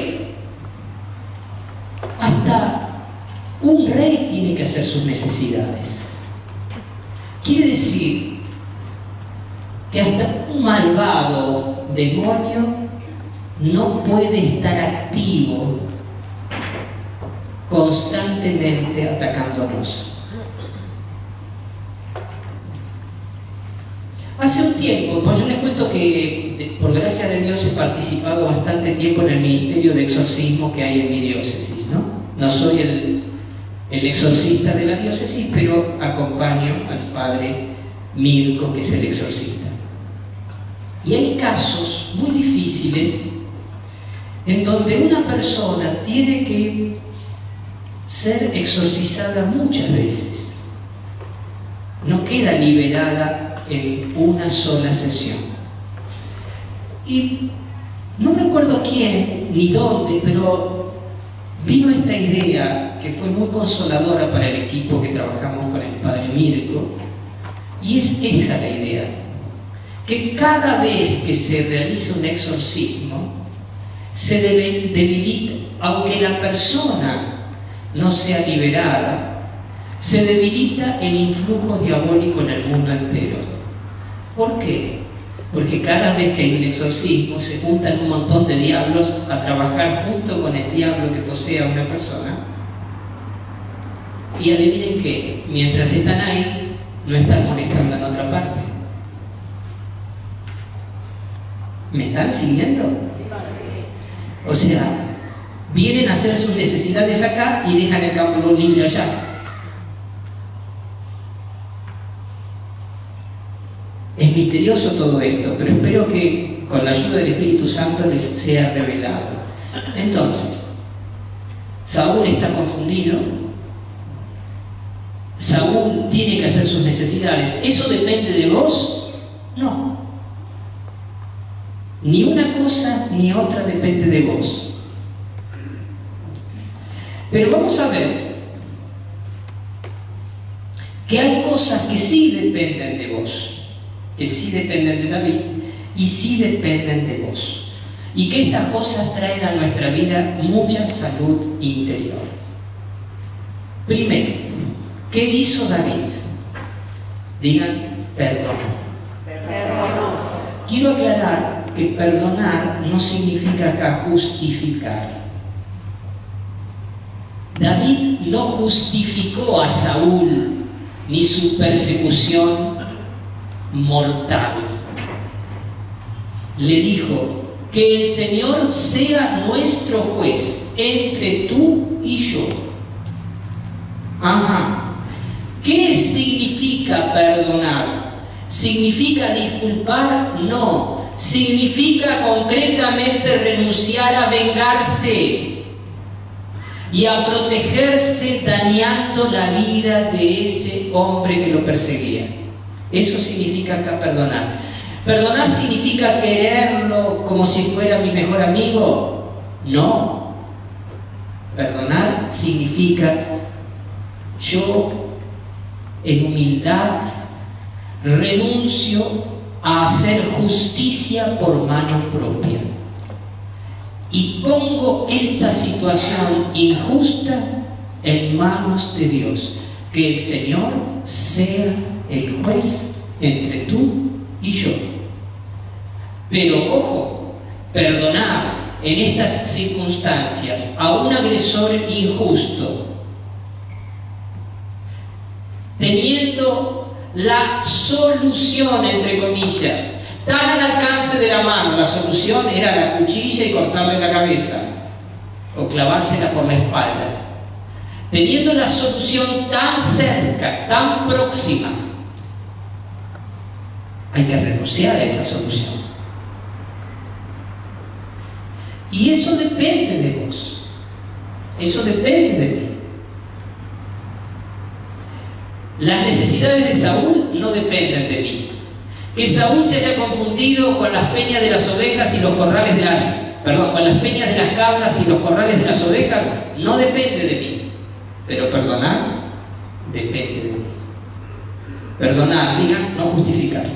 hasta un rey tiene que hacer sus necesidades. Quiere decir que hasta un malvado demonio no puede estar activo constantemente atacándonos. Hace un tiempo, pues yo les cuento que por gracia de Dios he participado bastante tiempo en el ministerio de exorcismo que hay en mi diócesis, ¿no? No soy el exorcista de la diócesis, pero acompaño al padre Mirko, que es el exorcista. Y hay casos muy difíciles en donde una persona tiene que ser exorcizada muchas veces. No queda liberada en una sola sesión. Y no recuerdo quién ni dónde, pero vino esta idea que fue muy consoladora para el equipo que trabajamos con el padre Mirko, y es esta la idea, que cada vez que se realiza un exorcismo, se debilita, aunque la persona no sea liberada, se debilita el influjo diabólico en el mundo entero. ¿Por qué? Porque cada vez que hay un exorcismo se juntan un montón de diablos a trabajar junto con el diablo que posee a una persona. Y adivinen qué, mientras están ahí, no están molestando en otra parte. ¿Me están siguiendo? O sea, vienen a hacer sus necesidades acá y dejan el campo libre allá. Es misterioso todo esto, pero espero que con la ayuda del Espíritu Santo les sea revelado. Entonces, Saúl está confundido, Saúl tiene que hacer sus necesidades. ¿Eso depende de vos? No. Ni una cosa ni otra depende de vos. Pero vamos a ver que hay cosas que sí dependen de vos, que sí dependen de David y sí dependen de vos, y que estas cosas traen a nuestra vida mucha salud interior. Primero, ¿qué hizo David? Digan, perdonó. Quiero aclarar que perdonar no significa acá justificar. David no justificó a Saúl ni su persecución mortal. Le dijo, que el Señor sea nuestro juez entre tú y yo. Ajá. ¿Qué significa perdonar? ¿Significa disculpar? No. Significa concretamente renunciar a vengarse y a protegerse dañando la vida de ese hombre que lo perseguía. Eso significa acá perdonar. ¿Perdonar significa quererlo como si fuera mi mejor amigo? No. Perdonar significa yo en humildad renuncio a hacer justicia por mano propia y pongo esta situación injusta en manos de Dios. Que el Señor sea el juez entre tú y yo. Pero ojo, perdonar en estas circunstancias a un agresor injusto, teniendo la solución, entre comillas, tan al alcance de la mano. La solución era la cuchilla y cortarle la cabeza o clavársela por la espalda. Teniendo la solución tan cerca, tan próxima, hay que renunciar a esa solución. Y eso depende de vos. Eso depende de ti. Las necesidades de Saúl no dependen de mí. Que Saúl se haya confundido con las peñas de las ovejas y los corrales de las... Perdón, con las peñas de las cabras y los corrales de las ovejas no depende de mí. Pero perdonar depende de mí. Perdonar, digan, no justificar.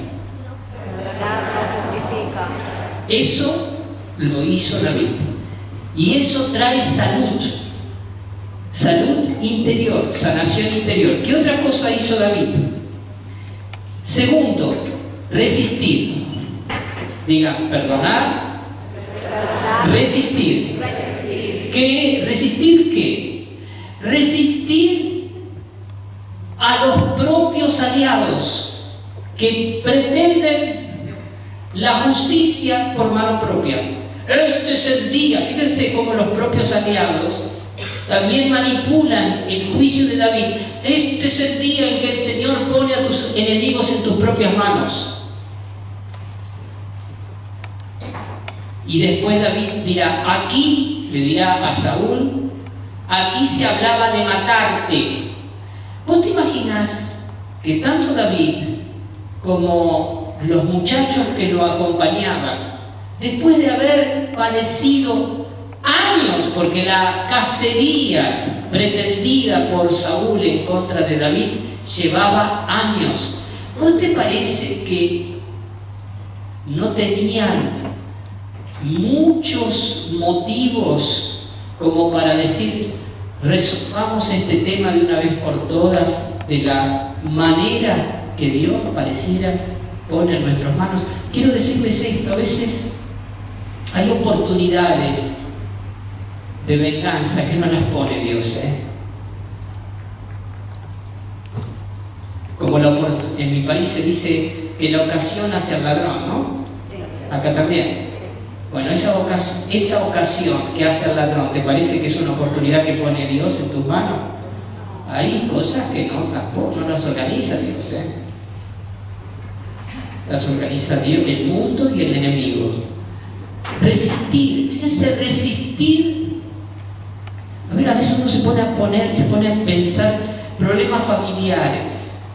Eso lo hizo David. Y eso trae salud. Salud interior, sanación interior. ¿Qué otra cosa hizo David? Segundo, resistir. Digan, perdonar, resistir. ¿Qué? ¿Resistir qué? Resistir a los propios aliados que pretenden la justicia por mano propia. Este es el día, fíjense cómo los propios aliados también manipulan el juicio de David. Este es el día en que el Señor pone a tus enemigos en tus propias manos. Y después David dirá, aquí, le dirá a Saúl, aquí se hablaba de matarte. ¿Vos te imaginás que tanto David como los muchachos que lo acompañaban después de haber padecido años, porque la cacería pretendida por Saúl en contra de David llevaba años, ¿no te parece que no tenían muchos motivos como para decir, resolvamos este tema de una vez por todas de la manera que Dios pareciera pone en nuestras manos? Quiero decirles esto, a veces hay oportunidades de venganza que no las pone Dios, Como en mi país se dice que la ocasión hace al ladrón, ¿no? Acá también. Bueno, esa ocasión que hace al ladrón, ¿te parece que es una oportunidad que pone Dios en tus manos? Hay cosas que tampoco no las organiza Dios, Las organiza Dios, el mundo y el enemigo. Resistir, fíjense, resistir. A ver, a veces uno se pone a pensar problemas familiares,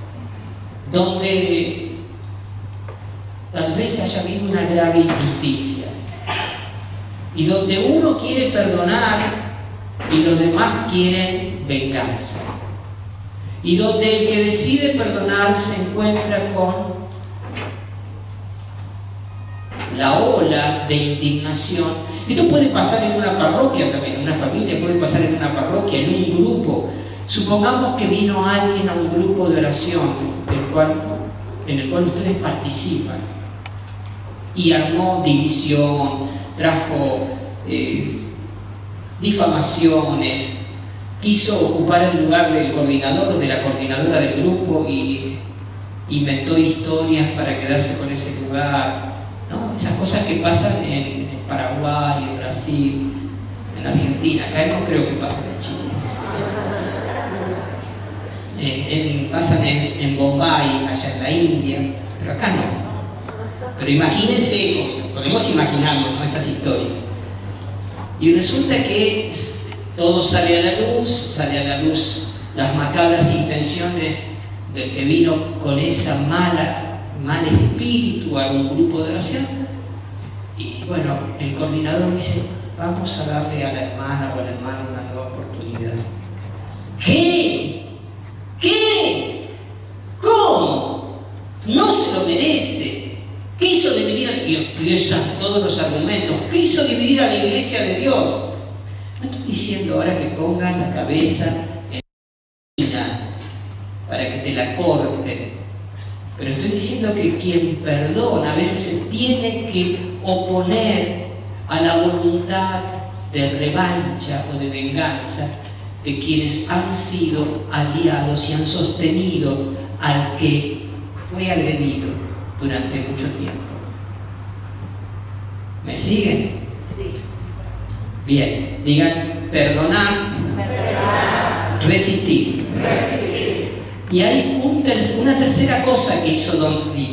donde tal vez haya habido una grave injusticia, y donde uno quiere perdonar y los demás quieren venganza, y donde el que decide perdonar se encuentra con la ola de indignación. Esto puede pasar en una parroquia también, en una familia, puede pasar en una parroquia, en un grupo. Supongamos que vino alguien a un grupo de oración en el cual ustedes participan y armó división, trajo difamaciones, quiso ocupar el lugar del coordinador o de la coordinadora del grupo y inventó historias para quedarse con ese lugar, ¿no? Esas cosas que pasan en Paraguay, en Brasil, en Argentina. Acá no creo que pasen en Chile. Pasan en Bombay, allá en la India, pero acá no. Pero imagínense, podemos imaginarnos, ¿no?, estas historias. Y resulta que todo sale a la luz las macabras intenciones del que vino con esa mal espíritu a un grupo de oración. Y bueno, el coordinador dice, vamos a darle a la hermana o al hermano una nueva oportunidad. ¿Qué? ¿Cómo? No se lo merece. Quiso dividir y empiezan todos los argumentos. Quiso dividir a la iglesia de Dios. No estoy diciendo ahora que pongas la cabeza en la para que te la corten, pero estoy diciendo que quien perdona a veces se tiene que oponer a la voluntad de revancha o de venganza de quienes han sido aliados y han sostenido al que fue agredido durante mucho tiempo. ¿Me siguen? Sí. Bien, digan perdonar, resistir. Y hay una tercera cosa que hizo Don David: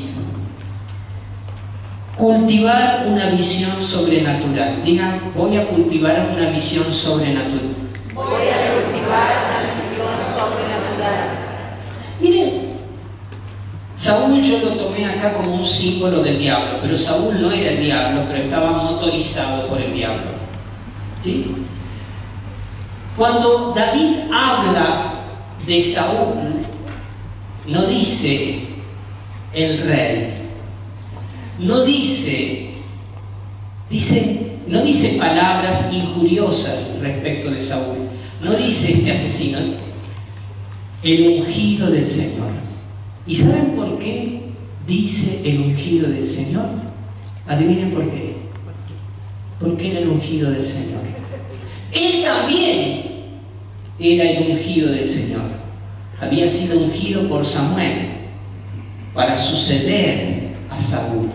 cultivar una visión sobrenatural. Digan, voy a cultivar una visión sobrenatural. Voy a cultivar una visión sobrenatural. Miren, Saúl yo lo tomé acá como un símbolo del diablo, pero Saúl no era el diablo, pero estaba motorizado por el diablo. ¿Sí? Cuando David habla de Saúl, no dice el rey, no dice palabras injuriosas respecto de Saúl, no dice este asesino, el ungido del Señor. ¿Y saben por qué dice el ungido del Señor? Adivinen por qué. Porque era el ungido del Señor. Él también era el ungido del Señor. Había sido ungido por Samuel para suceder a Saúl.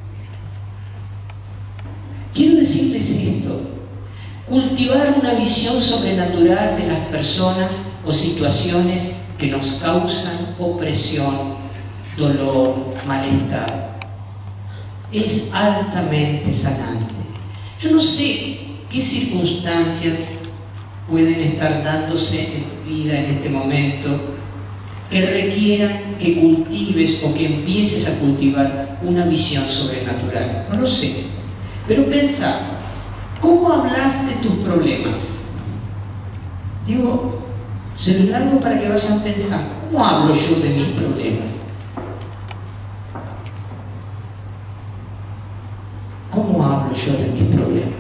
Quiero decirles esto: cultivar una visión sobrenatural de las personas o situaciones que nos causan opresión, dolor, malestar, es altamente sanante. Yo no sé qué circunstancias pueden estar dándose en tu vida en este momento que requieran que cultives o que empieces a cultivar una visión sobrenatural. No lo sé. Pero pensá, ¿cómo hablas de tus problemas? Digo, se los largo para que vayan pensando. ¿Cómo hablo yo de mis problemas? ¿Cómo hablo yo de mis problemas?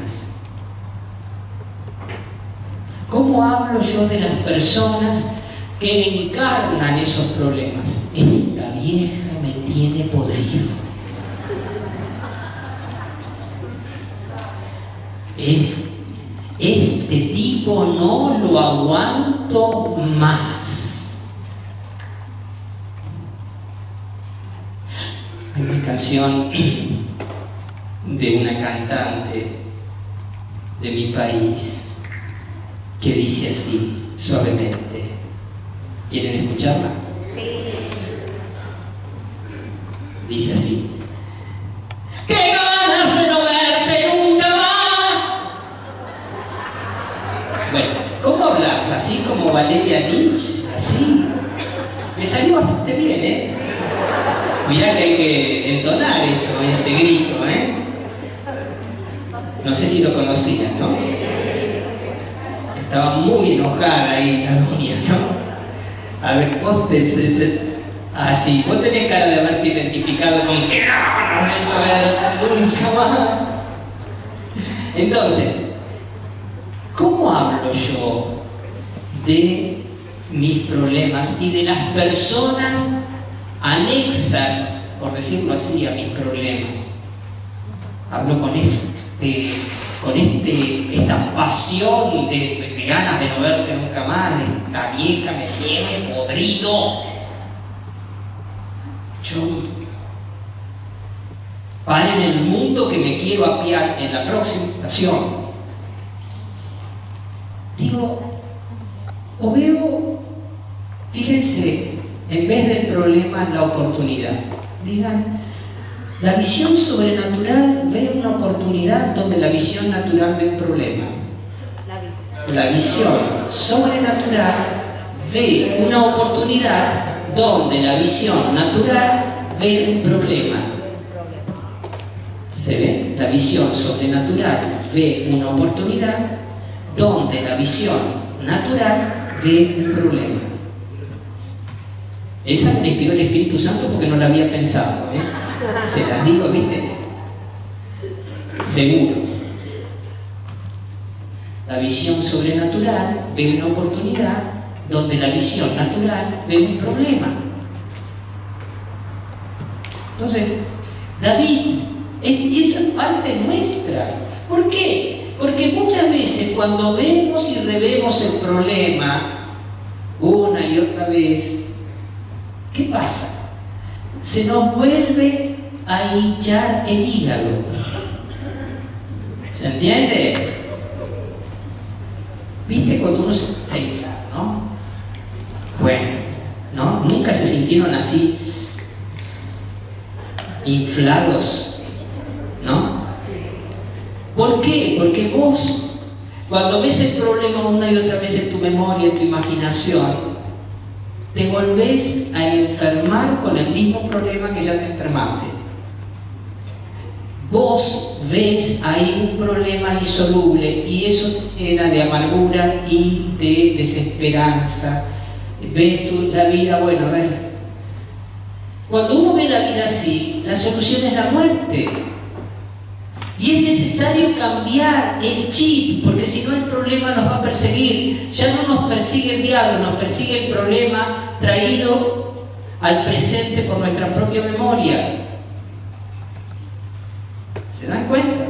¿Cómo hablo yo de las personas que encarnan esos problemas? Esta vieja me tiene podrido. Este tipo no lo aguanto más. Hay una canción de una cantante de mi país que dice así, suavemente. ¿Quieren escucharla? Sí. Dice así: ¡qué ganas de no verte nunca más! Bueno, ¿cómo hablas? ¿Así como Valeria Lynch? ¿Así? Me salió bastante bien, ¿eh? Mirá que hay que entonar eso, ese grito, ¿eh? No sé si lo conocían, ¿no? Estaba muy enojada ahí la doña, ¿no? A ver, vos sí, vos tenés cara de haberte identificado con que no ver nunca más. Entonces, ¿cómo hablo yo de mis problemas y de las personas anexas, por decirlo así, a mis problemas? Hablo con esta pasión de ganas de no verte nunca más. Esta vieja me tiene podrido. Yo paren el mundo que me quiero apiar en la próxima estación. Digo, o veo, fíjense, en vez del problema, la oportunidad. Digan, la visión sobrenatural ve una oportunidad donde la visión natural ve un problema. La visión sobrenatural ve una oportunidad donde la visión natural ve un problema. ¿Se ve? La visión sobrenatural ve una oportunidad donde la visión natural ve un problema. Esa me inspiró el Espíritu Santo porque no la había pensado, ¿eh? Se las digo, ¿viste? Seguro. La visión sobrenatural ve una oportunidad donde la visión natural ve un problema. Entonces, David es parte nuestra. ¿Por qué? Porque muchas veces cuando vemos y revemos el problema una y otra vez, ¿qué pasa? Se nos vuelve a hinchar el hígado. ¿Se entiende? ¿Viste cuando uno se infla, no? Bueno, ¿no? Nunca se sintieron así inflados, ¿no? ¿Por qué? Porque vos, cuando ves el problema una y otra vez en tu memoria, en tu imaginación, te volvés a enfermar con el mismo problema que ya te enfermaste. Vos ves ahí un problema insoluble y eso te llena de amargura y de desesperanza. Ves la vida, bueno, a ver. Cuando uno ve la vida así, la solución es la muerte. Y es necesario cambiar el chip, porque si no el problema nos va a perseguir. Ya no nos persigue el diablo, nos persigue el problema traído al presente por nuestra propia memoria. ¿Se dan cuenta?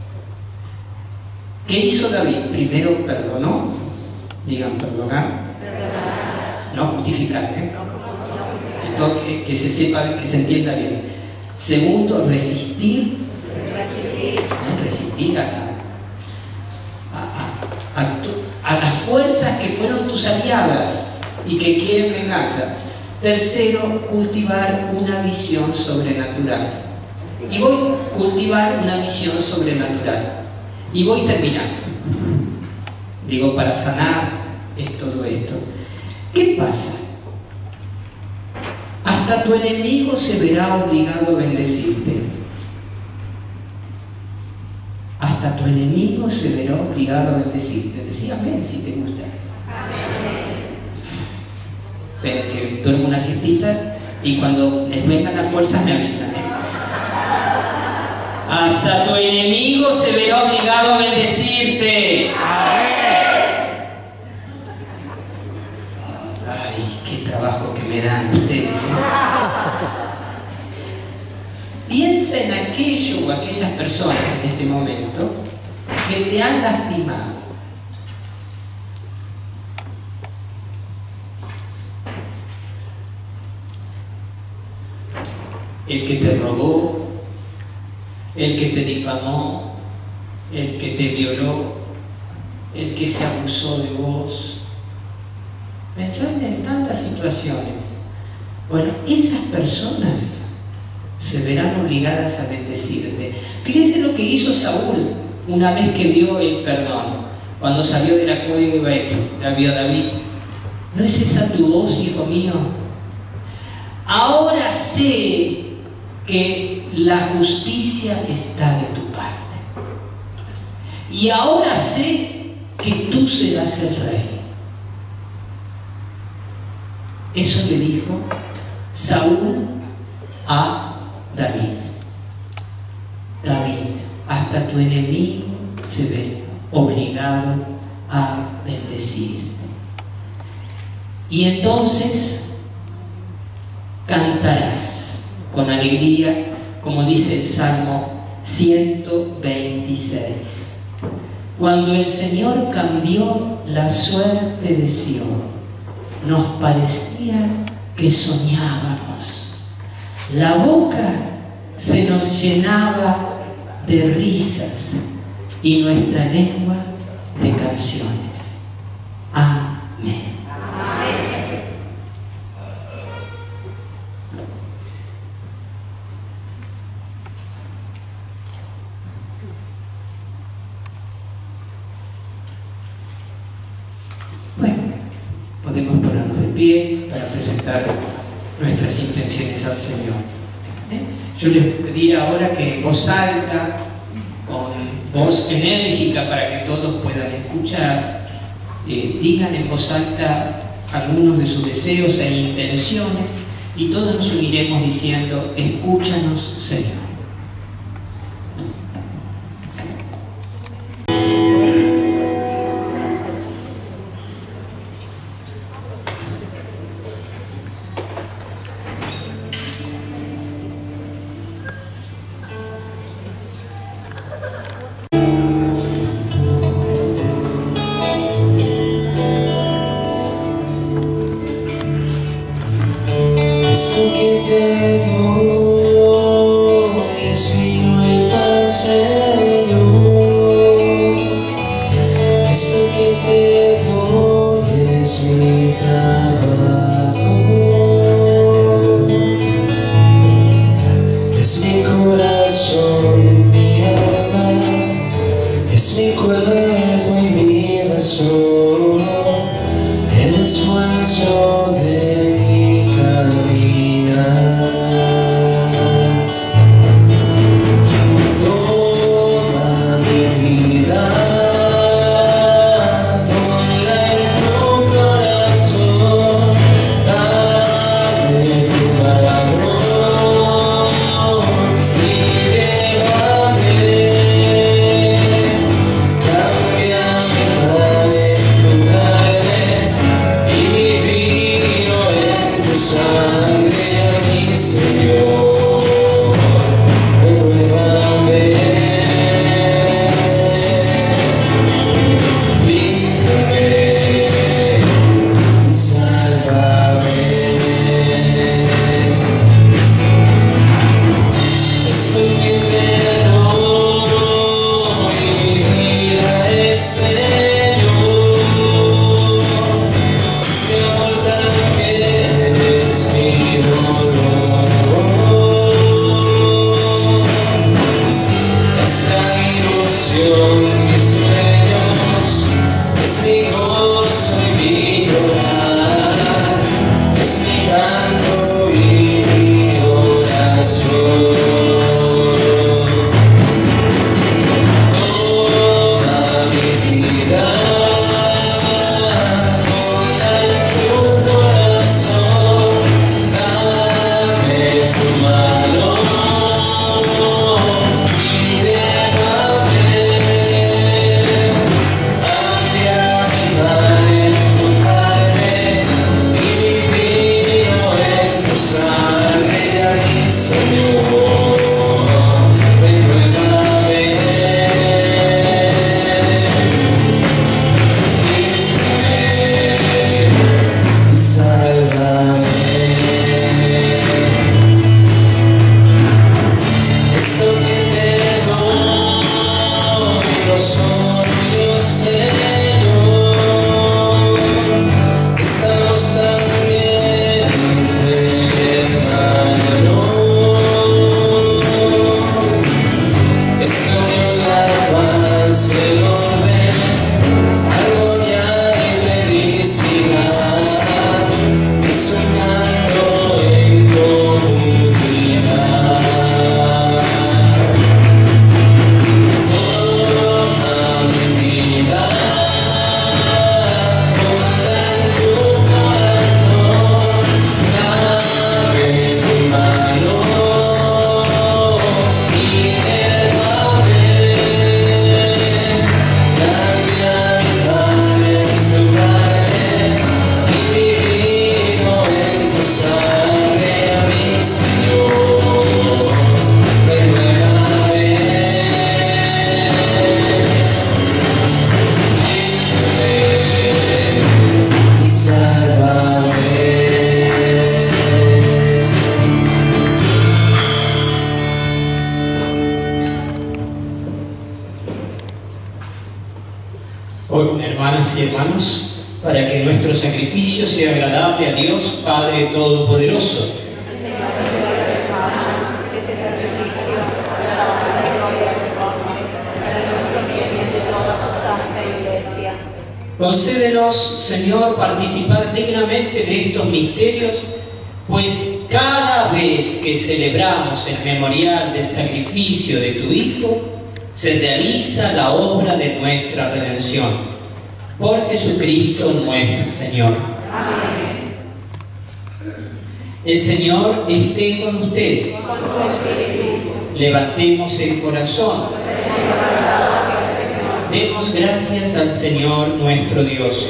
¿Qué hizo David? Primero perdonó. Digan perdonar. No justificar, ¿eh? Esto que se sepa, que se entienda bien. Segundo, resistir. Resistir a las fuerzas que fueron tus aliadas y que quieren venganza. Tercero, cultivar una visión sobrenatural. Y voy a cultivar una visión sobrenatural. Y voy terminando. Digo, para sanar todo esto. ¿Qué pasa? Hasta tu enemigo se verá obligado a bendecirte. tu enemigo se verá obligado a bendecirte. Decía amén si te gusta. Ven, que duermo una siestita y cuando les vengan las fuerzas me avisan. Hasta tu enemigo se verá obligado a bendecirte. Ay, qué trabajo que me dan ustedes. Piensa en aquello o aquellas personas en este momento que te han lastimado. El que te robó, el que te difamó, el que te violó, el que se abusó de vos. Pensad en tantas situaciones. Bueno, esas personas se verán obligadas a bendecirte. Fíjense lo que hizo Saúl una vez que vio el perdón. Cuando salió de la cueva y vio a David. ¿No es esa tu voz, hijo mío? Ahora sé que la justicia está de tu parte. Y ahora sé que tú serás el rey. Eso le dijo Saúl a David. David, hasta tu enemigo se ve obligado a bendecirte. Y entonces cantarás con alegría, como dice el Salmo 126. Cuando el Señor cambió la suerte de Sion, nos parecía que soñábamos. La boca se nos llenaba de risas y nuestra lengua de canciones. Amén. Bueno, podemos ponernos de pie para presentar nuestras intenciones al Señor. Yo les pediría ahora que en voz alta, con voz enérgica para que todos puedan escuchar, digan en voz alta algunos de sus deseos e intenciones y todos nos uniremos diciendo: escúchanos, Señor. Eso que te doy Oren, hermanas y hermanos, para que nuestro sacrificio sea agradable a Dios, Padre Todopoderoso. Concédenos, Señor, participar dignamente de estos misterios, pues cada vez que celebramos el memorial del sacrificio de tu Hijo, se realiza la obra de nuestra redención. Por Jesucristo nuestro Señor. Amén. El Señor esté con ustedes. Levantemos el corazón. Demos gracias al Señor nuestro Dios.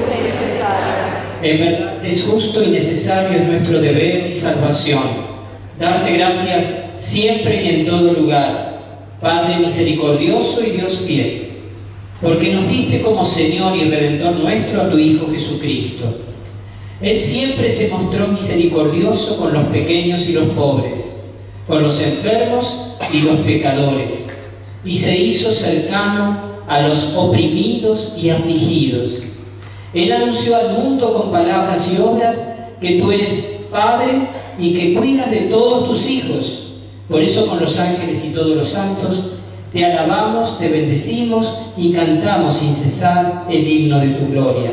En verdad es justo y necesario, es nuestro deber y salvación, darte gracias siempre y en todo lugar, Padre misericordioso y Dios fiel, porque nos diste como Señor y Redentor nuestro a tu Hijo Jesucristo. Él siempre se mostró misericordioso con los pequeños y los pobres, con los enfermos y los pecadores, y se hizo cercano a los oprimidos y afligidos. Él anunció al mundo con palabras y obras que tú eres Padre y que cuidas de todos tus hijos. Por eso con los ángeles y todos los santos te alabamos, te bendecimos y cantamos sin cesar el himno de tu gloria.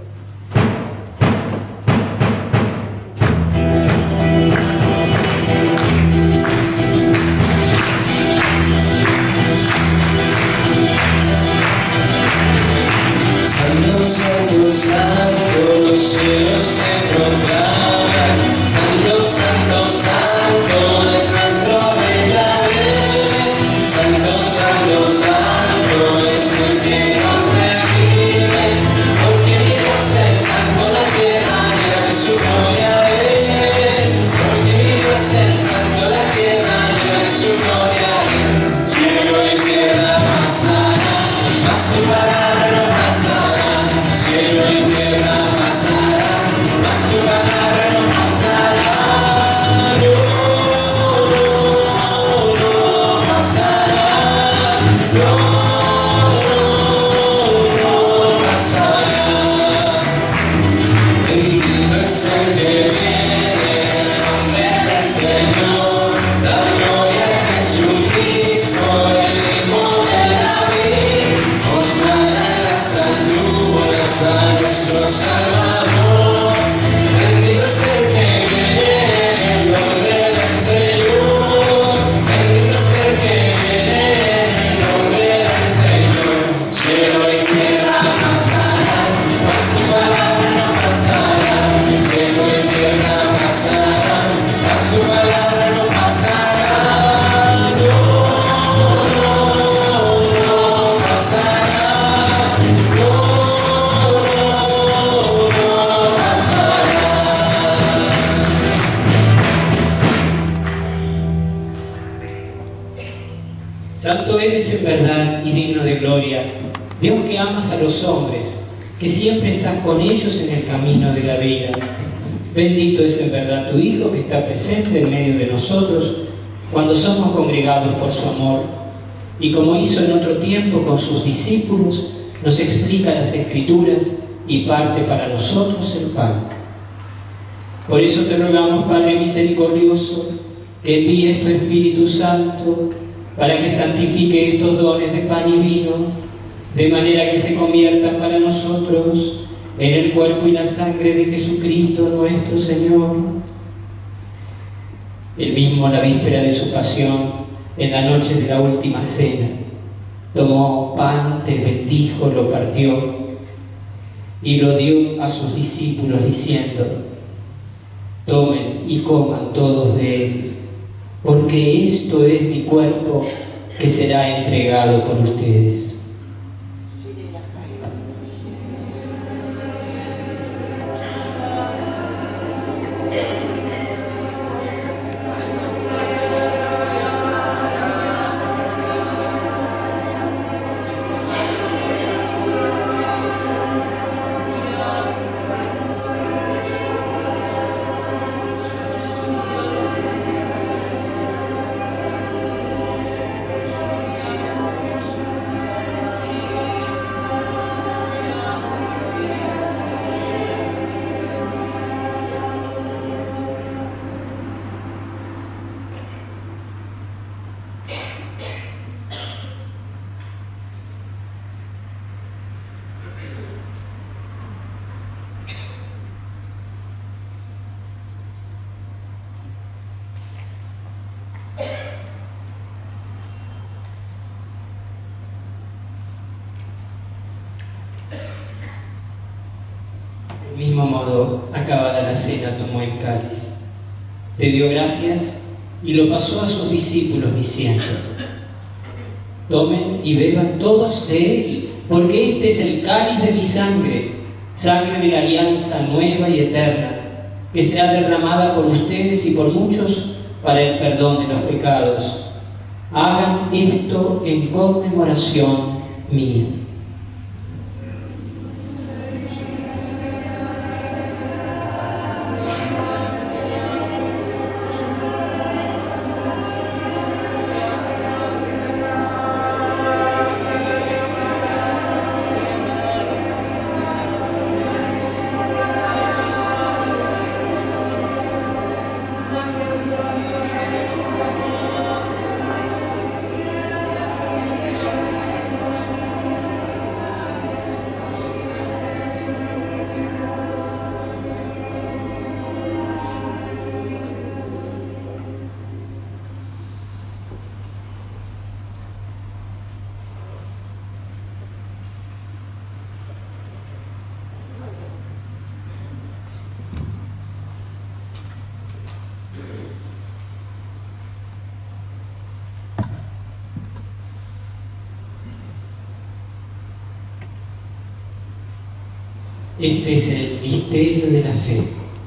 Santo eres en verdad y digno de gloria, Dios que amas a los hombres, que siempre estás con ellos en el camino de la vida. Bendito es en verdad tu Hijo que está presente en medio de nosotros cuando somos congregados por su amor, y como hizo en otro tiempo con sus discípulos, nos explica las Escrituras y parte para nosotros el pan. Por eso te rogamos, Padre misericordioso, que envíes tu Espíritu Santo para que santifique estos dones de pan y vino, de manera que se conviertan para nosotros en el cuerpo y la sangre de Jesucristo nuestro Señor. Él mismo, a la víspera de su pasión, en la noche de la última cena, tomó pan, te bendijo, lo partió y lo dio a sus discípulos diciendo: tomen y coman todos de él, porque esto es mi cuerpo que será entregado por ustedes. modo, acabada la cena, tomó el cáliz, te dio gracias y lo pasó a sus discípulos diciendo: tomen y beban todos de él, porque este es el cáliz de mi sangre, sangre de la alianza nueva y eterna, que será derramada por ustedes y por muchos para el perdón de los pecados. Hagan esto en conmemoración mía. Este es el misterio de la fe.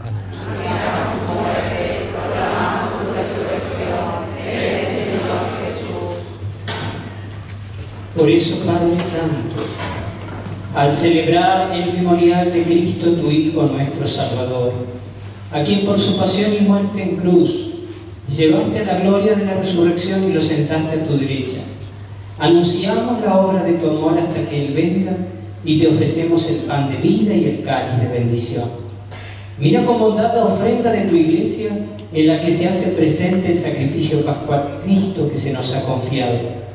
Por eso, Padre Santo, al celebrar el memorial de Cristo, tu Hijo, nuestro Salvador, a quien por su pasión y muerte en cruz llevaste a la gloria de la resurrección y lo sentaste a tu derecha, anunciamos la obra de tu amor hasta que Él venga, y te ofrecemos el pan de vida y el cáliz de bendición. Mira con bondad la ofrenda de tu Iglesia, en la que se hace presente el sacrificio pascual de Cristo que se nos ha confiado,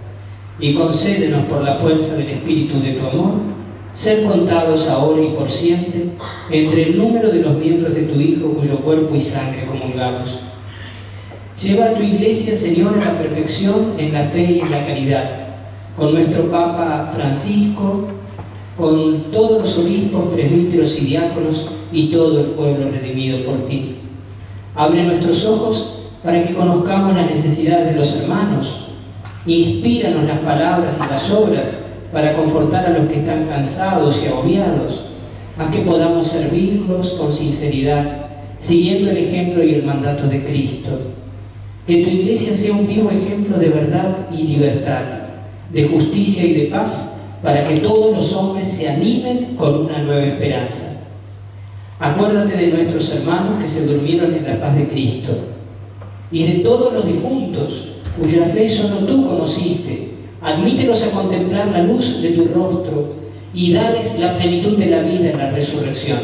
y concédenos por la fuerza del Espíritu de tu amor, ser contados ahora y por siempre entre el número de los miembros de tu Hijo, cuyo cuerpo y sangre comulgamos. Lleva a tu Iglesia, Señor, a la perfección en la fe y en la caridad, con nuestro Papa Francisco, con todos los obispos, presbíteros y diáconos y todo el pueblo redimido por ti. Abre nuestros ojos para que conozcamos las necesidades de los hermanos. Inspíranos las palabras y las obras para confortar a los que están cansados y agobiados. Haz que podamos servirlos con sinceridad, siguiendo el ejemplo y el mandato de Cristo. Que tu Iglesia sea un vivo ejemplo de verdad y libertad, de justicia y de paz, para que todos los hombres se animen con una nueva esperanza. Acuérdate de nuestros hermanos que se durmieron en la paz de Cristo, y de todos los difuntos cuya fe solo tú conociste. Admítelos a contemplar la luz de tu rostro y dales la plenitud de la vida en la resurrección.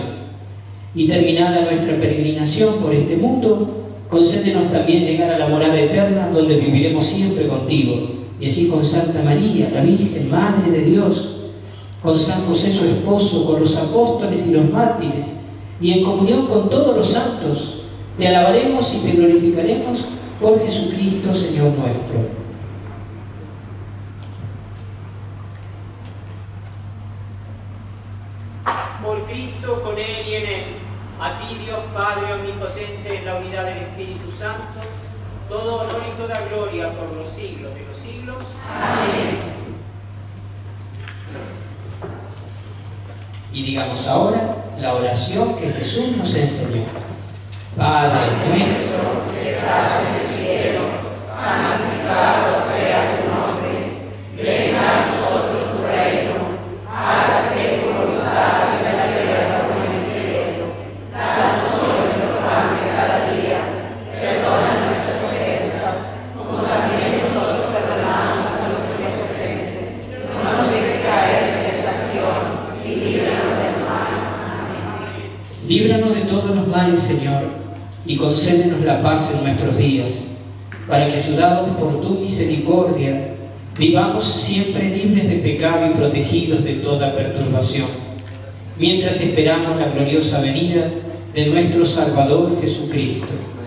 Y terminada nuestra peregrinación por este mundo, concédenos también llegar a la morada eterna, donde viviremos siempre contigo, y así con Santa María, la Virgen, Madre de Dios, con San José su esposo, con los apóstoles y los mártires, y en comunión con todos los santos, te alabaremos y te glorificaremos por Jesucristo, Señor nuestro. Por Cristo, con Él y en Él, a ti, Dios Padre omnipotente, en la unidad del Espíritu Santo, todo honor y toda gloria por los siglos de los siglos. Amén. Y digamos ahora la oración que Jesús nos enseñó. Padre nuestro que estás en el cielo, santificado sea tu nombre. Venga a nosotros tu reino. Hágase tu voluntad en la tierra como en el cielo. Danos hoy nuestro pan de cada día. Perdona nuestras ofensas, como también nosotros perdonamos a los que nos ofenden. No nos dejes caer en tentación y líbranos del mal. Amén. Líbranos de todos los males, Señor, y concédenos la paz en nuestros días, para que, ayudados por tu misericordia, vivamos siempre libres de pecado y protegidos de toda perturbación, mientras esperamos la gloriosa venida de nuestro Salvador Jesucristo.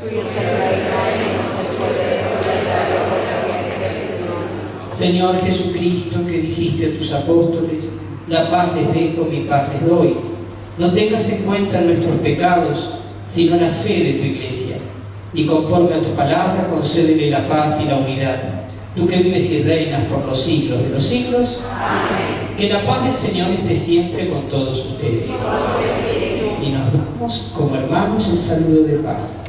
Señor Jesucristo, que dijiste a tus apóstoles: la paz les dejo, mi paz les doy. No tengas en cuenta nuestros pecados, sino la fe de tu Iglesia. Y conforme a tu palabra, concédele la paz y la unidad. Tú que vives y reinas por los siglos de los siglos. Amén. Que la paz del Señor esté siempre con todos ustedes. Y nos damos como hermanos el saludo de paz.